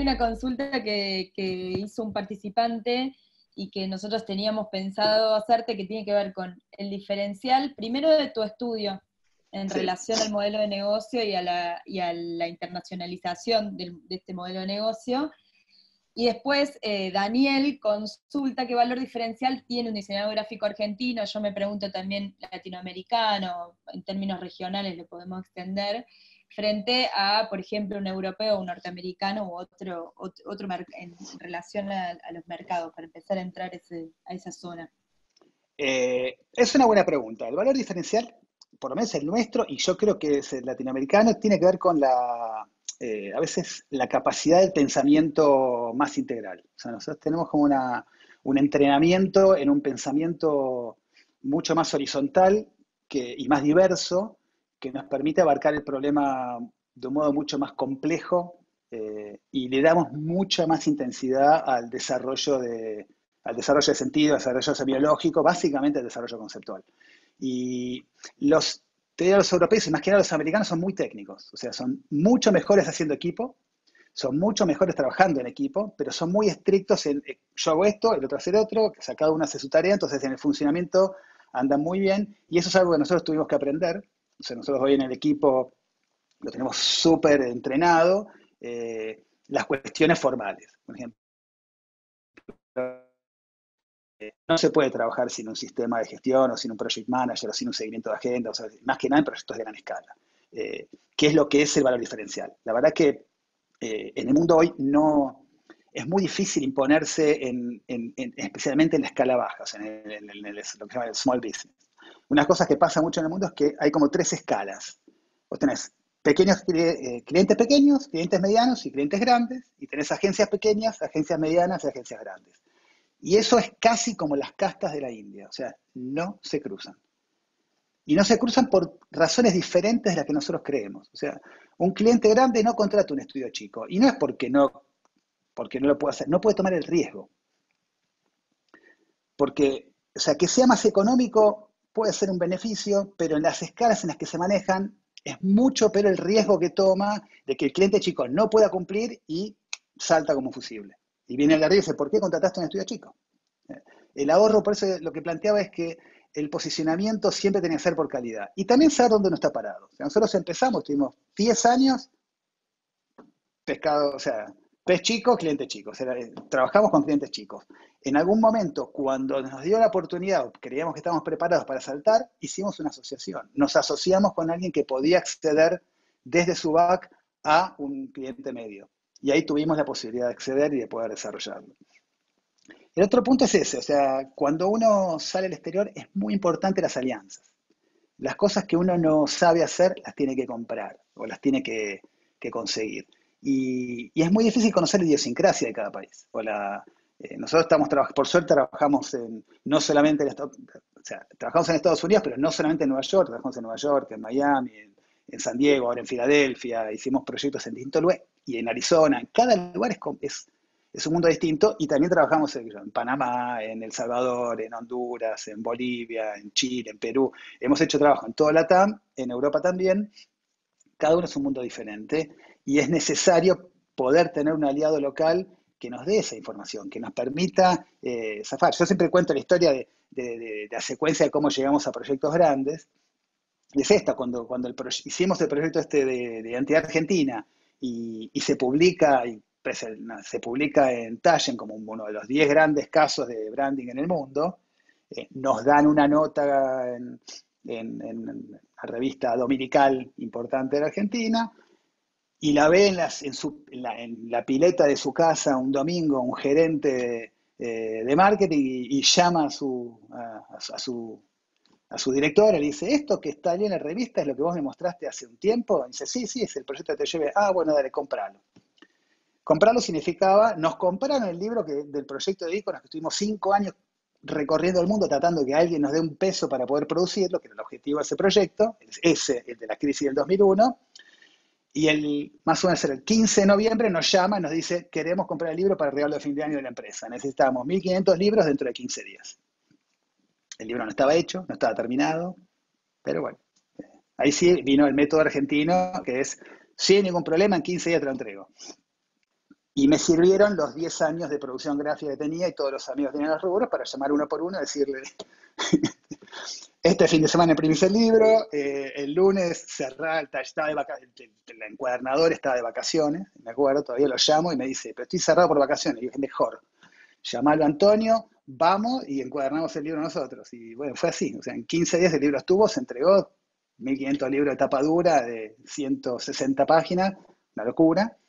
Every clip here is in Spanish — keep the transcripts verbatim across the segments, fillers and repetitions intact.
una consulta que, que hizo un participante y que nosotros teníamos pensado hacerte, que tiene que ver con el diferencial, primero de tu estudio, en Sí. relación al modelo de negocio y a la, y a la internacionalización del, de este modelo de negocio. Y después eh, Daniel consulta qué valor diferencial tiene un diseñador gráfico argentino, yo me pregunto también latinoamericano, en términos regionales lo podemos extender, frente a, por ejemplo, un europeo, un norteamericano u otro, otro, otro en relación a, a los mercados, para empezar a entrar ese, a esa zona. Eh, es una buena pregunta. El valor diferencial, por lo menos el nuestro, y yo creo que es el latinoamericano, tiene que ver con la, eh, a veces, la capacidad del pensamiento más integral. O sea, nosotros tenemos como una, un entrenamiento en un pensamiento mucho más horizontal que, y más diverso, que nos permite abarcar el problema de un modo mucho más complejo, eh, y le damos mucha más intensidad al desarrollo de al desarrollo de sentido, al desarrollo semiológico, básicamente al desarrollo conceptual. Y los, te digo, los europeos y más que nada los americanos son muy técnicos, o sea, son mucho mejores haciendo equipo, son mucho mejores trabajando en equipo, pero son muy estrictos en eh, yo hago esto, el otro hace el otro, que cada uno hace su tarea, entonces en el funcionamiento andan muy bien, y eso es algo que nosotros tuvimos que aprender. O sea, nosotros hoy en el equipo lo tenemos súper entrenado, eh, las cuestiones formales, por ejemplo. No se puede trabajar sin un sistema de gestión o sin un project manager o sin un seguimiento de agenda, o sea, más que nada en proyectos de gran escala. Eh, ¿Qué es lo que es el valor diferencial? La verdad que eh, en el mundo hoy no es muy difícil imponerse, en, en, en, especialmente en la escala baja, o sea, en, el, en el, lo que se llama el small business. Una cosa que pasa mucho en el mundo es que hay como tres escalas. Vos tenés pequeños eh, clientes pequeños, clientes medianos y clientes grandes, y tenés agencias pequeñas, agencias medianas y agencias grandes. Y eso es casi como las castas de la India, o sea, no se cruzan. Y no se cruzan por razones diferentes de las que nosotros creemos. O sea, un cliente grande no contrata un estudio chico, y no es porque no, porque no lo puede hacer, no puede tomar el riesgo. Porque, o sea, que sea más económico puede ser un beneficio, pero en las escalas en las que se manejan es mucho peor el riesgo que toma de que el cliente chico no pueda cumplir y salta como un fusible. Y viene el de arriba y dice, ¿por qué contrataste un estudio chico? El ahorro, por eso lo que planteaba es que el posicionamiento siempre tiene que ser por calidad. Y también saber dónde uno está parado. O sea, nosotros empezamos, tuvimos diez años, pescado, o sea, pez chico, cliente chico. O sea, trabajamos con clientes chicos. En algún momento, cuando nos dio la oportunidad, creíamos que estábamos preparados para saltar, hicimos una asociación. Nos asociamos con alguien que podía acceder desde su back a un cliente medio. Y ahí tuvimos la posibilidad de acceder y de poder desarrollarlo. El otro punto es ese, o sea, cuando uno sale al exterior es muy importante las alianzas. Las cosas que uno no sabe hacer las tiene que comprar o las tiene que, que conseguir. Y, y, es muy difícil conocer la idiosincrasia de cada país. O la, eh, nosotros estamos, por suerte trabajamos en, no solamente en Estados, o sea, trabajamos en Estados Unidos, pero no solamente en Nueva York, trabajamos en Nueva York, en Miami, en, en San Diego, ahora en Filadelfia, hicimos proyectos en distintos lugares, y en Arizona, en cada lugar es, es es un mundo distinto, y también trabajamos en, en Panamá, en El Salvador, en Honduras, en Bolivia, en Chile, en Perú. Hemos hecho trabajo en toda la T A M, en Europa también. Cada uno es un mundo diferente y es necesario poder tener un aliado local que nos dé esa información, que nos permita eh, zafar. Yo siempre cuento la historia de, de, de, de la secuencia de cómo llegamos a proyectos grandes. Y es esta, cuando, cuando el hicimos el proyecto este de, de Identidad Argentina y, y se publica, y se publica en Taschen como uno de los diez grandes casos de branding en el mundo, eh, nos dan una nota en, en, en la revista dominical importante de la Argentina, y la ve en, las, en, su, en, la, en la pileta de su casa un domingo un gerente de, eh, de marketing y, y llama a su, a, a su a su directora, le dice, ¿esto que está ahí en la revista es lo que vos me mostraste hace un tiempo? Y dice, sí, sí, es el proyecto que te lleve. Ah, bueno, dale, compralo. Comprarlo significaba, nos compraron el libro que, del proyecto de Iconos, que estuvimos cinco años recorriendo el mundo tratando de que alguien nos dé un peso para poder producirlo, que era el objetivo de ese proyecto, ese, el de la crisis del dos mil uno, y el, más o menos el quince de noviembre nos llama y nos dice, queremos comprar el libro para el regalo de fin de año de la empresa, necesitamos mil quinientos libros dentro de quince días. El libro no estaba hecho, no estaba terminado, pero bueno, ahí sí vino el método argentino, que es, sin ningún problema, en quince días te lo entrego. Y me sirvieron los diez años de producción gráfica que tenía y todos los amigos que tenían los rubros para llamar uno por uno y decirle, este fin de semana imprimís el libro, eh, el lunes cerrá, estaba de vacaciones, el encuadernador estaba de vacaciones, me acuerdo, todavía lo llamo y me dice, pero estoy cerrado por vacaciones. Y yo dije, mejor, llamalo a Antonio, vamos y encuadernamos el libro nosotros. Y bueno, fue así, o sea, en quince días el libro estuvo, se entregó, mil quinientos libros de tapa dura de ciento sesenta páginas, una locura.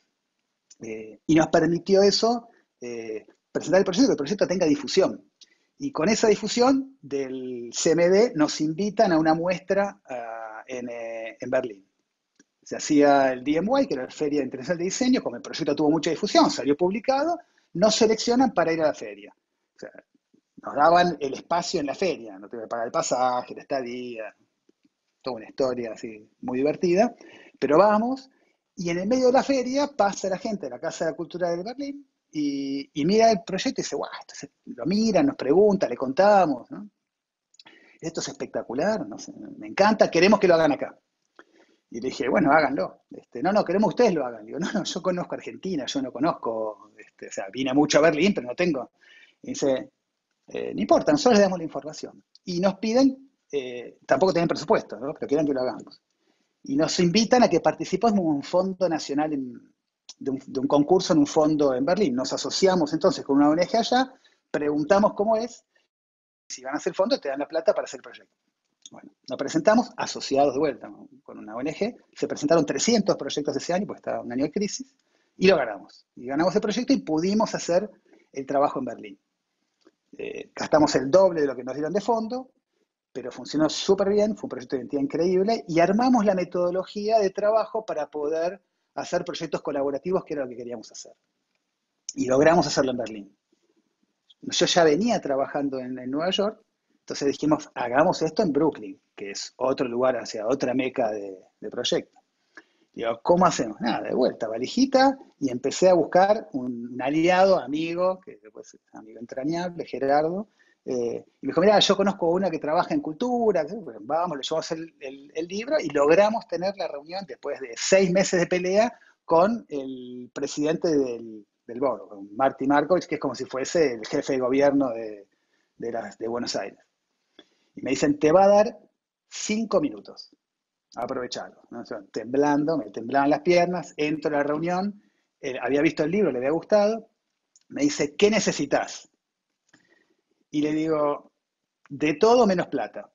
Eh, y nos permitió eso, eh, presentar el proyecto, que el proyecto tenga difusión. Y con esa difusión del C M D nos invitan a una muestra uh, en, eh, en Berlín. Se hacía el D M Y, que era la Feria Internacional de Diseño, como el proyecto tuvo mucha difusión, salió publicado, nos seleccionan para ir a la feria. O sea, nos daban el espacio en la feria, no tuve que pagar el pasaje, la estadía, toda una historia así muy divertida, pero vamos. Y en el medio de la feria pasa la gente de la Casa de la Cultura de Berlín y, y mira el proyecto y dice, guau, entonces lo miran, nos preguntan, le contamos, ¿no? Esto es espectacular, no sé, me encanta, queremos que lo hagan acá. Y le dije, bueno, háganlo. Este, no, no, queremos que ustedes lo hagan. Digo, no, no, yo conozco Argentina, yo no conozco, este, o sea, vine mucho a Berlín, pero no tengo. Y dice, eh, no importa, nosotros les damos la información. Y nos piden, eh, tampoco tienen presupuesto, ¿no? Pero quieren que lo hagamos. Y nos invitan a que participemos en un fondo nacional, en, de, un, de un concurso en un fondo en Berlín. Nos asociamos entonces con una O N G allá, preguntamos cómo es, si van a hacer fondo te dan la plata para hacer el proyecto. Bueno, nos presentamos asociados de vuelta, ¿no? Con una O N G, se presentaron trescientos proyectos ese año, porque estaba un año de crisis, y lo ganamos. Y ganamos el proyecto y pudimos hacer el trabajo en Berlín. Eh, gastamos el doble de lo que nos dieron de fondo, pero funcionó súper bien, fue un proyecto de identidad increíble, y armamos la metodología de trabajo para poder hacer proyectos colaborativos, que era lo que queríamos hacer. Y logramos hacerlo en Berlín. Yo ya venía trabajando en, en Nueva York, entonces dijimos, hagamos esto en Brooklyn, que es otro lugar, hacia otra meca de, de proyecto. Digo, ¿cómo hacemos? Nada, de vuelta, valijita, y empecé a buscar un, un aliado, amigo, que después es amigo entrañable, Gerardo, eh, y me dijo, mira, yo conozco una que trabaja en cultura, bueno, vamos, le llevamos el, el, el libro, y logramos tener la reunión después de seis meses de pelea con el presidente del, del board, con Marty Markovich, que es como si fuese el jefe de gobierno de, de, las, de Buenos Aires. Y me dicen, te va a dar cinco minutos. Aprovecharlo, ¿no? O sea, temblando, me temblaban las piernas, entro a la reunión, eh, había visto el libro, le había gustado, me dice, ¿qué necesitas? Y le digo, de todo menos plata.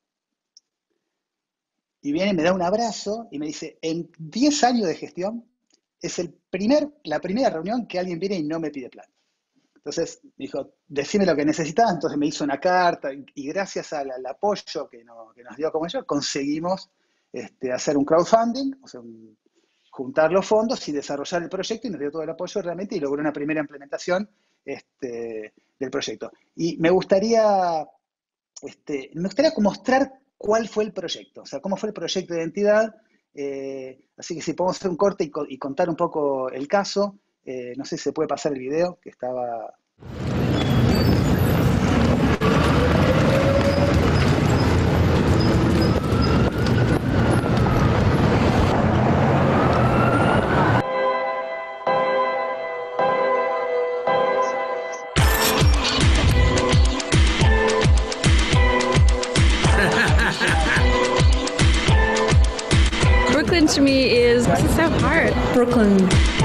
Y viene, me da un abrazo y me dice, en diez años de gestión, es el primer, la primera reunión que alguien viene y no me pide plata. Entonces me dijo, decime lo que necesitas, entonces me hizo una carta, y gracias al, al apoyo que, no, que nos dio como yo, conseguimos Este, hacer un crowdfunding, o sea, un, juntar los fondos y desarrollar el proyecto, y nos dio todo el apoyo realmente y logró una primera implementación este, del proyecto. Y me gustaría, este, me gustaría mostrar cuál fue el proyecto, o sea, cómo fue el proyecto de identidad, eh, así que si podemos hacer un corte y, y contar un poco el caso, eh, no sé si se puede pasar el video, que estaba... Brooklyn to me is, this is so hard. Brooklyn.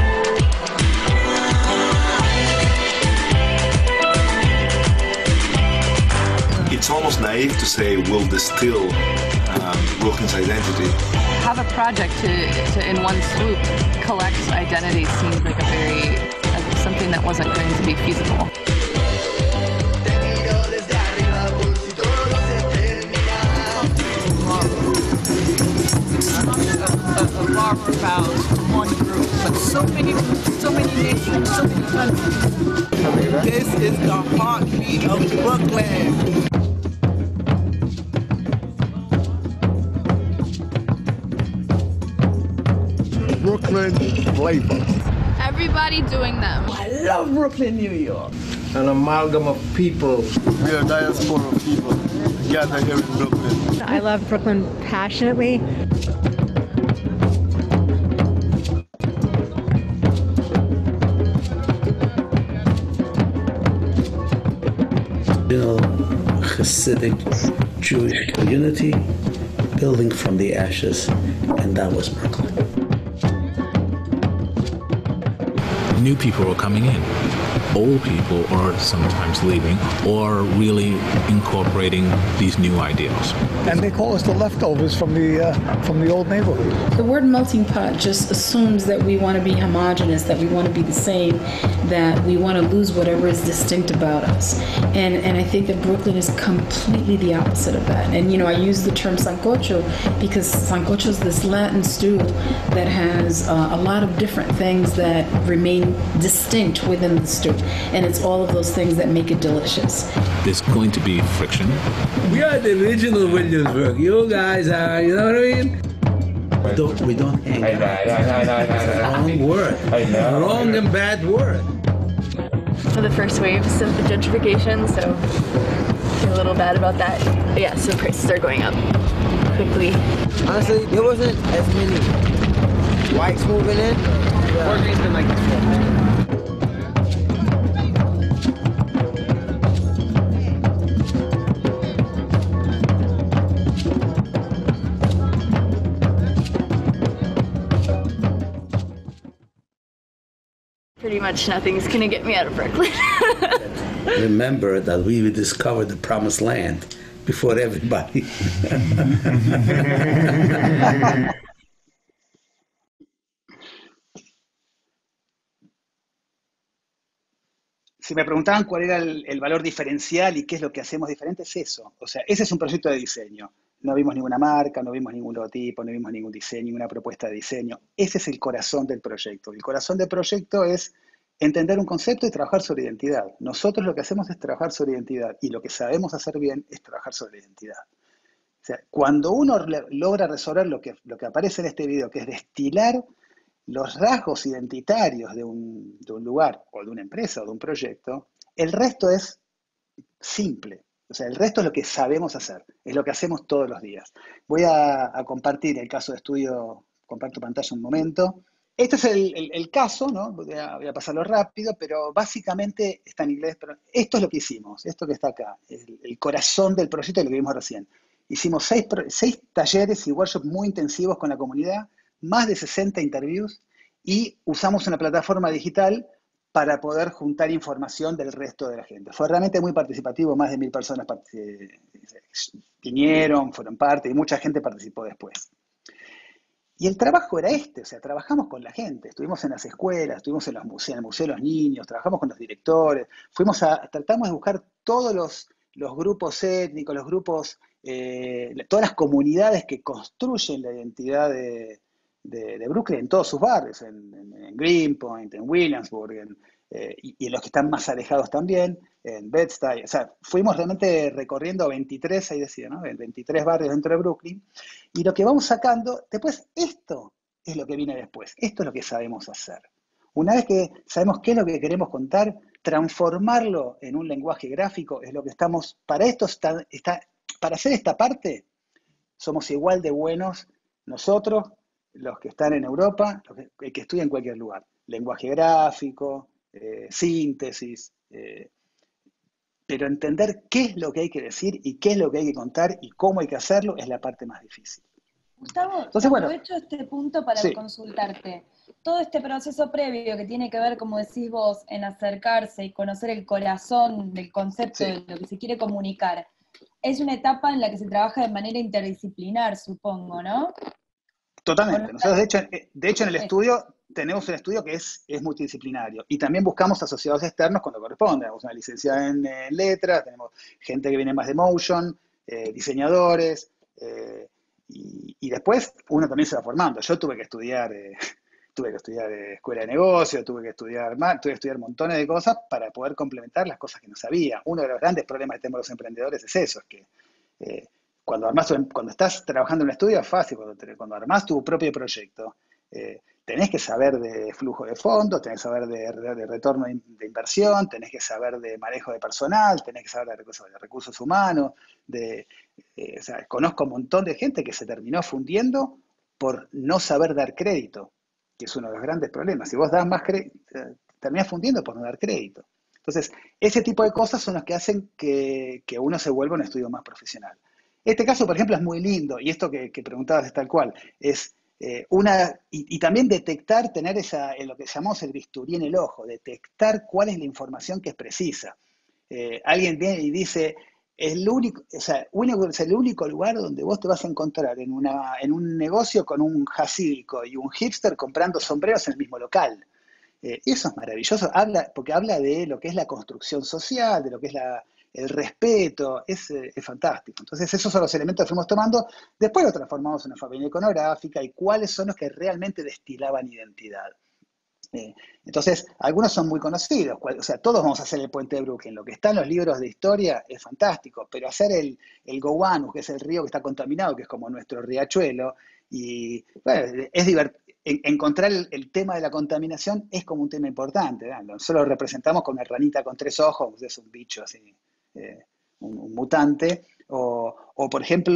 It's almost naive to say we'll distill um, Brooklyn's identity. Have a project to, to, in one swoop, collect identity seemed like a very, uh, something that wasn't going to be feasible. A bar about one group, but so many, so many nations, so many countries. This is the heartbeat of Brooklyn. Brooklyn flavor. Everybody doing them. I love Brooklyn, New York. An amalgam of people. We are a diaspora of people gathered here in Brooklyn. I love Brooklyn passionately. original Hasidic Jewish community building from the ashes, and that was Brooklyn. New people are coming in. Old people are sometimes leaving or really incorporating these new ideals. And they call us the leftovers from the uh, from the old neighborhood. The word melting pot just assumes that we want to be homogenous, that we want to be the same, that we want to lose whatever is distinct about us. And and I think that Brooklyn is completely the opposite of that. And you know, I use the term sancocho because sancocho is this Latin stew that has uh, a lot of different things that remain distinct within the stew. And it's all of those things that make it delicious. There's going to be friction. We are the original Williamsburg. You guys are, you know what I mean? We don't, we don't hang out. I know, I know, I know, I know. Wrong word. I know. Wrong and bad word. For the first waves of the gentrification, so I feel a little bad about that. But yeah, so prices are going up quickly. Honestly, there wasn't as many whites moving in. Working's been like this for Pretty much nothing's gonna get me out of Brooklyn. Remember that we discovered the promised land before everybody. Si me preguntaban cuál era el, el valor diferencial y qué es lo que hacemos diferente, es eso. O sea, ese es un proyecto de diseño. No vimos ninguna marca, no vimos ningún logotipo, no vimos ningún diseño, ninguna propuesta de diseño. Ese es el corazón del proyecto. El corazón del proyecto es entender un concepto y trabajar sobre identidad. Nosotros lo que hacemos es trabajar sobre identidad y lo que sabemos hacer bien es trabajar sobre identidad. O sea, cuando uno logra resolver lo que, lo que aparece en este video, que es destilar los rasgos identitarios de un, de un lugar o de una empresa o de un proyecto, el resto es simple. O sea, el resto es lo que sabemos hacer, es lo que hacemos todos los días. Voy a, a compartir el caso de estudio, comparto pantalla un momento. Este es el, el, el caso, ¿no? Voy a, voy a pasarlo rápido, pero básicamente está en inglés. Pero esto es lo que hicimos, esto que está acá, el, el corazón del proyecto que vimos recién. Hicimos seis, seis talleres y workshops muy intensivos con la comunidad, más de sesenta interviews, y usamos una plataforma digital para poder juntar información del resto de la gente. Fue realmente muy participativo, más de mil personas vinieron, fueron parte, y mucha gente participó después. Y el trabajo era este, o sea, trabajamos con la gente, estuvimos en las escuelas, estuvimos en, los museos, en el Museo de los Niños, trabajamos con los directores, fuimos a, tratamos de buscar todos los, los grupos étnicos, los grupos, eh, todas las comunidades que construyen la identidad de, de, de Brooklyn en todos sus barrios, en, en, en Greenpoint, en Williamsburg, en, eh, y, y en los que están más alejados también, en Bed-Stuy. O sea, fuimos realmente recorriendo veintitrés, ahí decía, ¿no? veintitrés barrios dentro de Brooklyn, y lo que vamos sacando, después esto es lo que viene después, esto es lo que sabemos hacer. Una vez que sabemos qué es lo que queremos contar, transformarlo en un lenguaje gráfico es lo que estamos, para esto está, está para hacer esta parte, somos igual de buenos nosotros, los que están en Europa, los que, el que estudia en cualquier lugar. Lenguaje gráfico, eh, síntesis, eh, pero entender qué es lo que hay que decir y qué es lo que hay que contar y cómo hay que hacerlo es la parte más difícil. Gustavo, Entonces, bueno, aprovecho este punto para sí. consultarte. Todo este proceso previo que tiene que ver, como decís vos, en acercarse y conocer el corazón del concepto Sí. de lo que se quiere comunicar, es una etapa en la que se trabaja de manera interdisciplinar, supongo, ¿no? Totalmente. Nosotros, de hecho, de hecho en el estudio tenemos un estudio que es, es multidisciplinario y también buscamos asociados externos cuando corresponde. Tenemos una licenciada en, en letras, tenemos gente que viene más de motion, eh, diseñadores, eh, y, y después uno también se va formando. Yo tuve que estudiar, eh, tuve que estudiar eh, escuela de negocios, tuve que estudiar más, tuve que estudiar montones de cosas para poder complementar las cosas que no sabía. Uno de los grandes problemas que tenemos los emprendedores es eso, es que eh, Cuando, armás, cuando estás trabajando en un estudio es fácil, cuando, te, cuando armás tu propio proyecto, eh, tenés que saber de flujo de fondos, tenés que saber de, de, de retorno de inversión, tenés que saber de manejo de personal, tenés que saber de recursos, de recursos humanos, de, eh, o sea, conozco un montón de gente que se terminó fundiendo por no saber dar crédito, que es uno de los grandes problemas. Si vos das más crédito, terminás fundiendo por no dar crédito. Entonces, ese tipo de cosas son las que hacen que, que uno se vuelva un estudio más profesional. Este caso, por ejemplo, es muy lindo, y esto que, que preguntabas es tal cual, es eh, una, y, y también detectar, tener esa, en lo que llamamos el bisturí en el ojo, detectar cuál es la información que es precisa. Eh, alguien viene y dice, es el único, o sea, único, es el único lugar donde vos te vas a encontrar en, una, en un negocio con un jasídico y un hipster comprando sombreros en el mismo local. Eh, eso es maravilloso, habla, porque habla de lo que es la construcción social, de lo que es la, el respeto, es, eh, es fantástico. Entonces esos son los elementos que fuimos tomando, después lo transformamos en una familia iconográfica y cuáles son los que realmente destilaban identidad. Eh, entonces, algunos son muy conocidos, o sea, todos vamos a hacer el puente de Brooklyn, lo que está en los libros de historia es fantástico, pero hacer el, el Gowanus, que es el río que está contaminado, que es como nuestro riachuelo, y bueno, es divertido. Encontrar el, el tema de la contaminación es como un tema importante, ¿verdad? Nosotros lo representamos con una ranita con tres ojos, es un bicho así, eh, un, un mutante, o, o por ejemplo,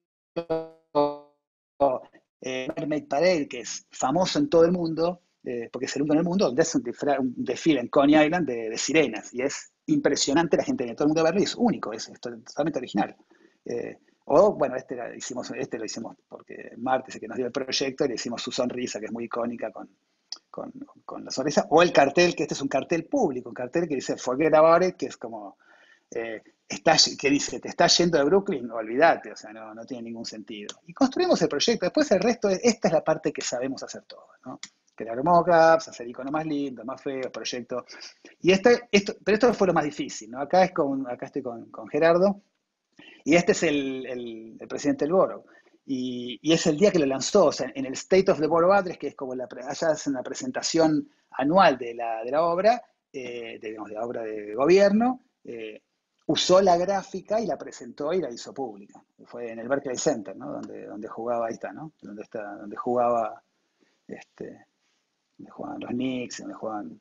eh, Mermaid Parade, que es famoso en todo el mundo, eh, porque es el único en el mundo donde hace un, un desfile en Coney Island de, de sirenas, y es impresionante, la gente viene todo el mundo a verlo y es único, es, es totalmente original. Eh, O, bueno, este, la hicimos, este lo hicimos porque Martes, el que nos dio el proyecto, y le hicimos su sonrisa, que es muy icónica con, con, con la sonrisa. O el cartel, que este es un cartel público, un cartel que dice Forget About It, que es como, eh, está, que dice, te estás yendo de Brooklyn, olvídate, o sea, no, no tiene ningún sentido. Y construimos el proyecto. Después el resto, esta es la parte que sabemos hacer todos, ¿no? Crear mockups, hacer iconos más lindos, más feos, proyectos. Y este, esto, pero esto fue lo más difícil, ¿no? Acá, es con, acá estoy con, con Gerardo. Y este es el, el, el presidente del Borough. Y, y es el día que lo lanzó, o sea, en el State of the Borough Address, que es como la, allá hacen la presentación anual de la, de la obra, eh, de, digamos, de la obra de gobierno, eh, usó la gráfica y la presentó y la hizo pública. Fue en el Berkeley Center, ¿no? Donde, donde jugaba, ahí está, ¿no? Donde, está, donde jugaba, este, donde jugaban los Knicks, donde jugaban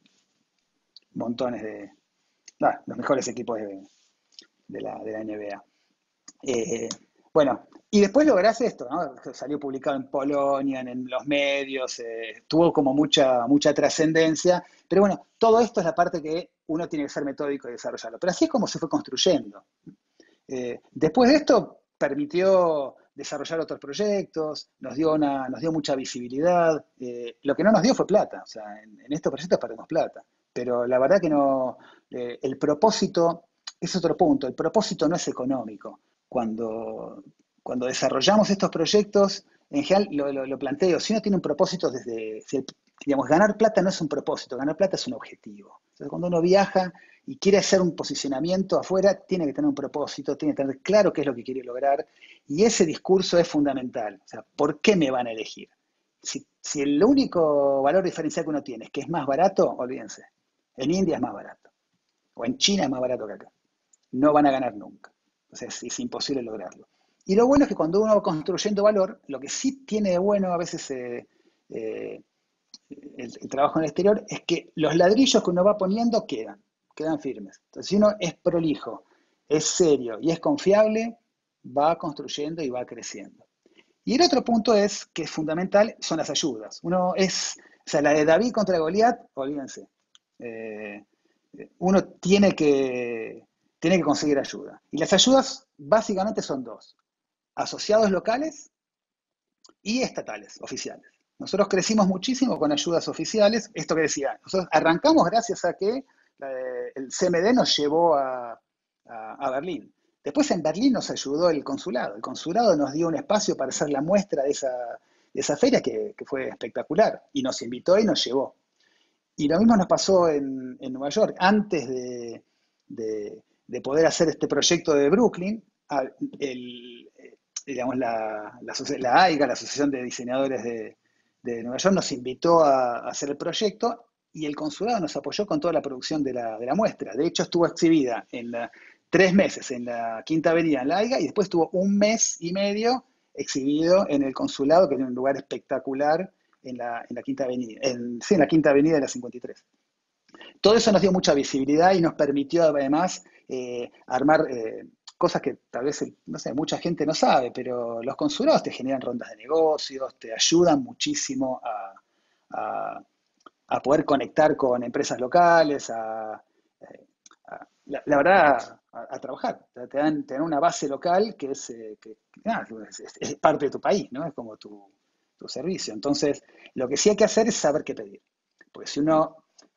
montones de, ah, los mejores equipos de, de, la, de la N B A. Eh, bueno, y después lográs esto, ¿no? Salió publicado en Polonia, en, en los medios, eh, tuvo como mucha, mucha trascendencia, pero bueno, todo esto es la parte que uno tiene que ser metódico y desarrollarlo. Pero así es como se fue construyendo. Eh, después de esto permitió desarrollar otros proyectos, nos dio, una, nos dio mucha visibilidad, eh, lo que no nos dio fue plata, o sea, en, en estos proyectos perdemos plata, pero la verdad que no, eh, el propósito, es otro punto, el propósito no es económico. Cuando, cuando desarrollamos estos proyectos, en general lo, lo, lo planteo, si uno tiene un propósito desde, si el, digamos, ganar plata no es un propósito, ganar plata es un objetivo. Entonces, cuando uno viaja y quiere hacer un posicionamiento afuera, tiene que tener un propósito, tiene que tener claro qué es lo que quiere lograr, y ese discurso es fundamental. O sea, ¿por qué me van a elegir? Si, si el único valor diferencial que uno tiene es que es más barato, olvídense. En India es más barato, o en China es más barato que acá. No van a ganar nunca. Entonces es imposible lograrlo. Y lo bueno es que cuando uno va construyendo valor, lo que sí tiene de bueno a veces eh, eh, el, el trabajo en el exterior es que los ladrillos que uno va poniendo quedan, quedan firmes. Entonces si uno es prolijo, es serio y es confiable, va construyendo y va creciendo. Y el otro punto es, que es fundamental, son las ayudas. Uno es, o sea, la de David contra Goliat, olvídense. Eh, uno tiene que... tiene que conseguir ayuda. Y las ayudas básicamente son dos. Asociados locales y estatales, oficiales. Nosotros crecimos muchísimo con ayudas oficiales. Esto que decía, nosotros arrancamos gracias a que eh, el C M D nos llevó a, a, a Berlín. Después en Berlín nos ayudó el consulado. El consulado nos dio un espacio para hacer la muestra de esa, de esa feria que, que fue espectacular. Y nos invitó y nos llevó. Y lo mismo nos pasó en, en Nueva York. Antes de... de de poder hacer este proyecto de Brooklyn, el, digamos, la, la, la A I G A, la Asociación de Diseñadores de, de Nueva York, nos invitó a, a hacer el proyecto y el consulado nos apoyó con toda la producción de la, de la muestra. De hecho, estuvo exhibida en la, tres meses en la Quinta Avenida, en la A I G A, y después estuvo un mes y medio exhibido en el consulado, que tiene un lugar espectacular en la, en la Quinta Avenida, en, sí, en la Quinta Avenida de la cincuenta y tres. Todo eso nos dio mucha visibilidad y nos permitió además eh, armar eh, cosas que tal vez, no sé, mucha gente no sabe, pero los consulados te generan rondas de negocios, te ayudan muchísimo a, a, a poder conectar con empresas locales, a, la, la verdad, a, a trabajar. Te dan, te dan una base local que es, eh, que, nada, es, es, es parte de tu país, ¿no? Es como tu, tu servicio. Entonces, lo que sí hay que hacer es saber qué pedir. Porque si uno,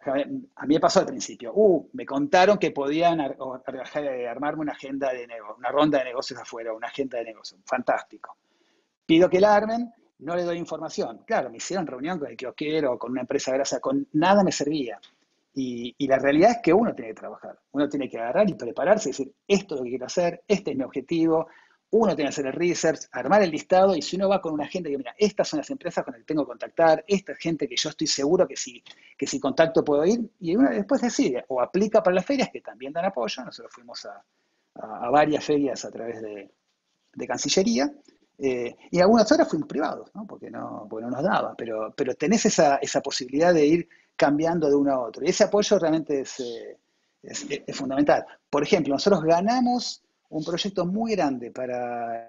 a mí me pasó al principio, uh, me contaron que podían ar, ar, armarme una agenda de negocio, una ronda de negocios afuera, una agenda de negocios. Fantástico. Pido que la armen, no le doy información. Claro, me hicieron reunión con el kiosquero, con una empresa grasa, con nada me servía. Y, y la realidad es que uno tiene que trabajar, uno tiene que agarrar y prepararse y decir, esto es lo que quiero hacer, este es mi objetivo, uno tiene que hacer el research, armar el listado, y si uno va con una agenda que, mira, estas son las empresas con las que tengo que contactar, esta es gente que yo estoy seguro que si, que si contacto puedo ir, y uno después decide, o aplica para las ferias, que también dan apoyo, nosotros fuimos a, a, a varias ferias a través de, de Cancillería, eh, y algunas horas fuimos privados, ¿no? Porque, no, porque no nos daba, pero, pero tenés esa, esa posibilidad de ir cambiando de uno a otro. Y ese apoyo realmente es, eh, es, es fundamental. Por ejemplo, nosotros ganamos un proyecto muy grande para,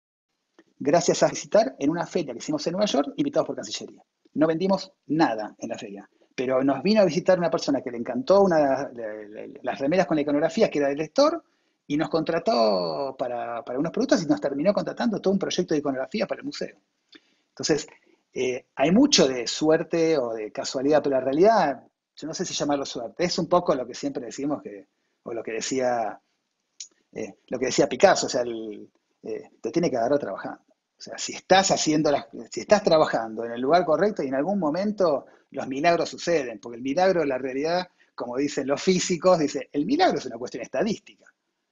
gracias a visitar en una feria que hicimos en Nueva York, invitados por Cancillería. No vendimos nada en la feria, pero nos vino a visitar una persona que le encantó una, le, le, las remeras con la iconografía, que era del lector, y nos contrató para, para unos productos y nos terminó contratando todo un proyecto de iconografía para el museo. Entonces, Eh, hay mucho de suerte o de casualidad, pero la realidad, yo no sé si llamarlo suerte, es un poco lo que siempre decimos, que, o lo que decía, eh, lo que decía Picasso, o sea, el, eh, te tiene que agarrar trabajando. O sea, si estás haciendo las, si estás trabajando en el lugar correcto y en algún momento los milagros suceden, porque el milagro, la realidad, como dicen los físicos, dice, el milagro es una cuestión estadística.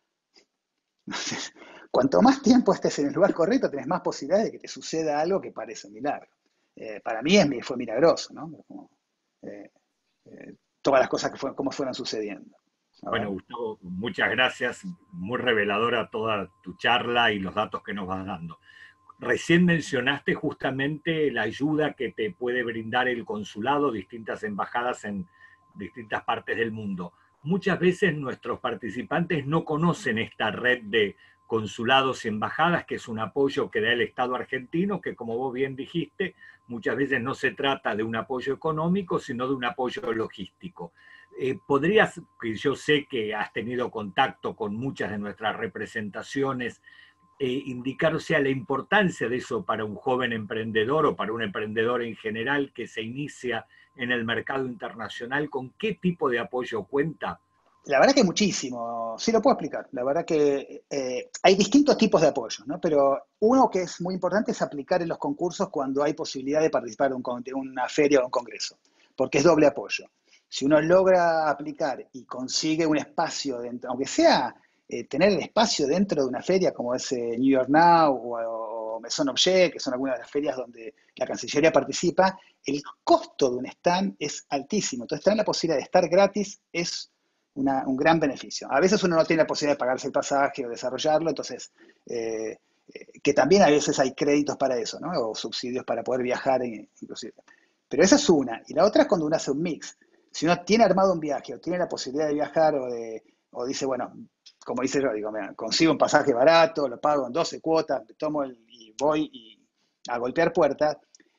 Entonces, cuanto más tiempo estés en el lugar correcto, tenés más posibilidades de que te suceda algo que parece un milagro. Eh, para mí es, fue milagroso, ¿no? Como, eh, eh, todas las cosas que fueron, cómo fueron sucediendo. Bueno, Gustavo, muchas gracias. Muy reveladora toda tu charla y los datos que nos vas dando. Recién mencionaste justamente la ayuda que te puede brindar el consulado, distintas embajadas en distintas partes del mundo. Muchas veces nuestros participantes no conocen esta red de consulados y embajadas, que es un apoyo que da el Estado argentino, que como vos bien dijiste, muchas veces no se trata de un apoyo económico, sino de un apoyo logístico. Eh, ¿Podrías, que yo sé que has tenido contacto con muchas de nuestras representaciones, eh, indicar, o sea, la importancia de eso para un joven emprendedor o para un emprendedor en general que se inicia en el mercado internacional? ¿Con qué tipo de apoyo cuenta? La verdad que muchísimo, sí lo puedo explicar. La verdad que eh, hay distintos tipos de apoyo, ¿no? Pero uno que es muy importante es aplicar en los concursos cuando hay posibilidad de participar de, un, de una feria o un congreso, porque es doble apoyo. Si uno logra aplicar y consigue un espacio dentro, aunque sea eh, tener el espacio dentro de una feria como es eh, New York Now o, o Maison Objet, que son algunas de las ferias donde la Cancillería participa, el costo de un stand es altísimo. Entonces, tener la posibilidad de estar gratis es Una, un gran beneficio. A veces uno no tiene la posibilidad de pagarse el pasaje o desarrollarlo, entonces, eh, eh, que también a veces hay créditos para eso, ¿no? O subsidios para poder viajar, inclusive. Pero esa es una. Y la otra es cuando uno hace un mix. Si uno tiene armado un viaje o tiene la posibilidad de viajar o, de, o dice, bueno, como dice yo, digo, mira, consigo un pasaje barato, lo pago en doce cuotas, tomo el, y voy y, a golpear puertas.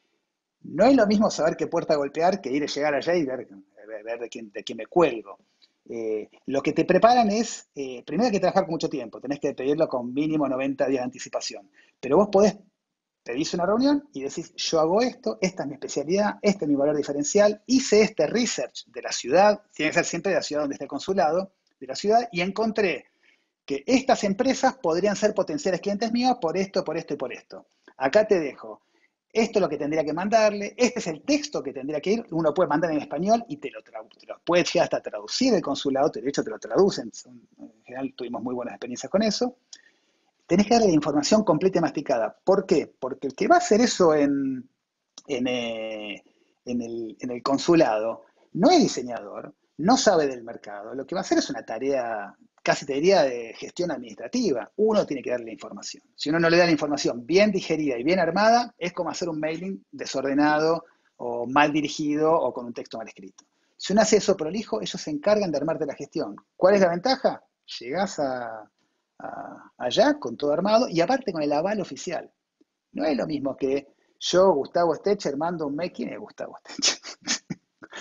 No es lo mismo saber qué puerta golpear que ir a llegar allá y ver, ver, ver de, quién, de quién me cuelgo. Eh, lo que te preparan es, eh, primero hay que trabajar con mucho tiempo, tenés que pedirlo con mínimo noventa días de anticipación, pero vos podés pedir una reunión y decís, yo hago esto, esta es mi especialidad, este es mi valor diferencial, hice este research de la ciudad, tiene que ser siempre de la ciudad donde esté el consulado, de la ciudad, y encontré que estas empresas podrían ser potenciales clientes míos por esto, por esto y por esto. Acá te dejo. Esto es lo que tendría que mandarle, este es el texto que tendría que ir, uno puede mandar en español y te lo, te lo puede llegar hasta traducir el consulado, de hecho te lo traducen, en general tuvimos muy buenas experiencias con eso. Tenés que darle la información completa y masticada. ¿Por qué? Porque el que va a hacer eso en, en, eh, en, el, en el consulado no es diseñador, no sabe del mercado, lo que va a hacer es una tarea, casi te diría, de gestión administrativa. Uno tiene que darle la información. Si uno no le da la información bien digerida y bien armada, es como hacer un mailing desordenado o mal dirigido o con un texto mal escrito. Si uno hace eso prolijo, ellos se encargan de armarte la gestión. ¿Cuál es la ventaja? Llegás a, a, allá con todo armado y aparte con el aval oficial. No es lo mismo que yo, Gustavo Stecher, mando un mail. ¿Quién es Gustavo Stecher?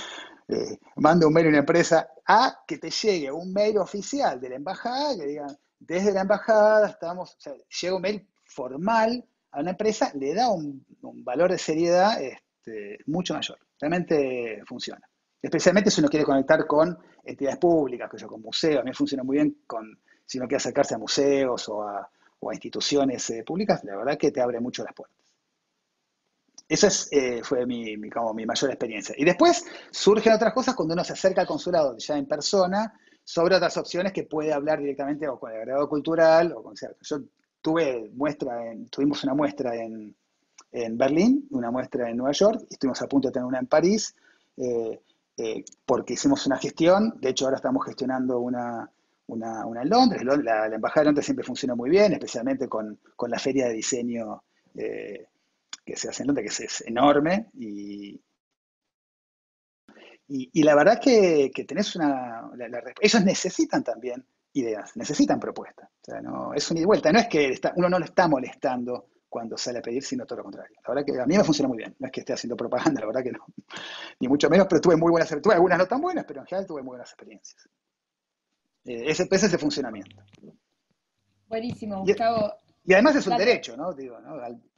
eh, manda un mail a una empresa, a que te llegue un mail oficial de la embajada, que digan, desde la embajada estamos, o sea, llega un mail formal a una empresa, le da un, un valor de seriedad este, mucho mayor. Realmente funciona. Especialmente si uno quiere conectar con entidades públicas, que yo, con museos, a mí funciona muy bien con, si uno quiere acercarse a museos o a, o a instituciones eh, públicas, la verdad que te abre mucho las puertas. Esa es, eh, fue mi, mi, como mi mayor experiencia. Y después surgen otras cosas cuando uno se acerca al consulado ya en persona, sobre otras opciones que puede hablar directamente o con el agregado cultural o con cierto. Yo tuve muestra en, tuvimos una muestra en, en Berlín, una muestra en Nueva York, y estuvimos a punto de tener una en París, eh, eh, porque hicimos una gestión. De hecho, ahora estamos gestionando una, una, una en Londres. La, la Embajada de Londres siempre funciona muy bien, especialmente con, con la feria de diseño eh, que se hace en Londres, que es, es enorme, y, y, y la verdad que, que tenés una... La, la, ellos necesitan también ideas, necesitan propuestas. O sea, no, es una ida y vuelta, no es que está, uno no lo está molestando cuando sale a pedir, sino todo lo contrario. La verdad que a mí me funciona muy bien, no es que esté haciendo propaganda, la verdad que no, ni mucho menos, pero tuve muy buenas, tuve algunas no tan buenas, pero en general tuve muy buenas experiencias. Eh, ese, ese es el funcionamiento. Buenísimo, Gustavo. Y, y además es un Dale. derecho, ¿no? Digo, ¿no?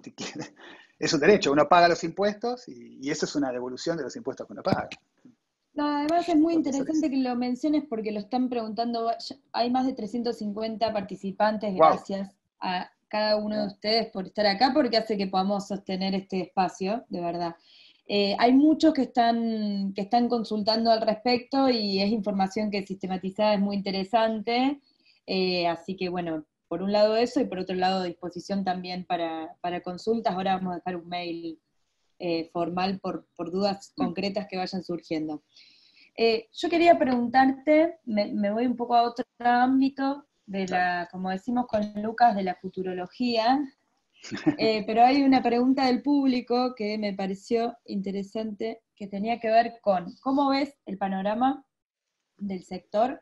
Es un derecho, uno paga los impuestos y, y eso es una devolución de los impuestos que uno paga. No, además es muy interesante que lo menciones porque lo están preguntando, hay más de trescientos cincuenta participantes, Wow. Gracias a cada uno de ustedes por estar acá, porque hace que podamos sostener este espacio, de verdad. Eh, hay muchos que están, que están consultando al respecto y es información que sistematizada es muy interesante, eh, así que bueno, por un lado eso y por otro lado disposición también para, para consultas. Ahora vamos a dejar un mail eh, formal por, por dudas concretas que vayan surgiendo. Eh, yo quería preguntarte, me, me voy un poco a otro ámbito, de la, como decimos con Lucas, de la futurología, eh, pero hay una pregunta del público que me pareció interesante, que tenía que ver con cómo ves el panorama del sector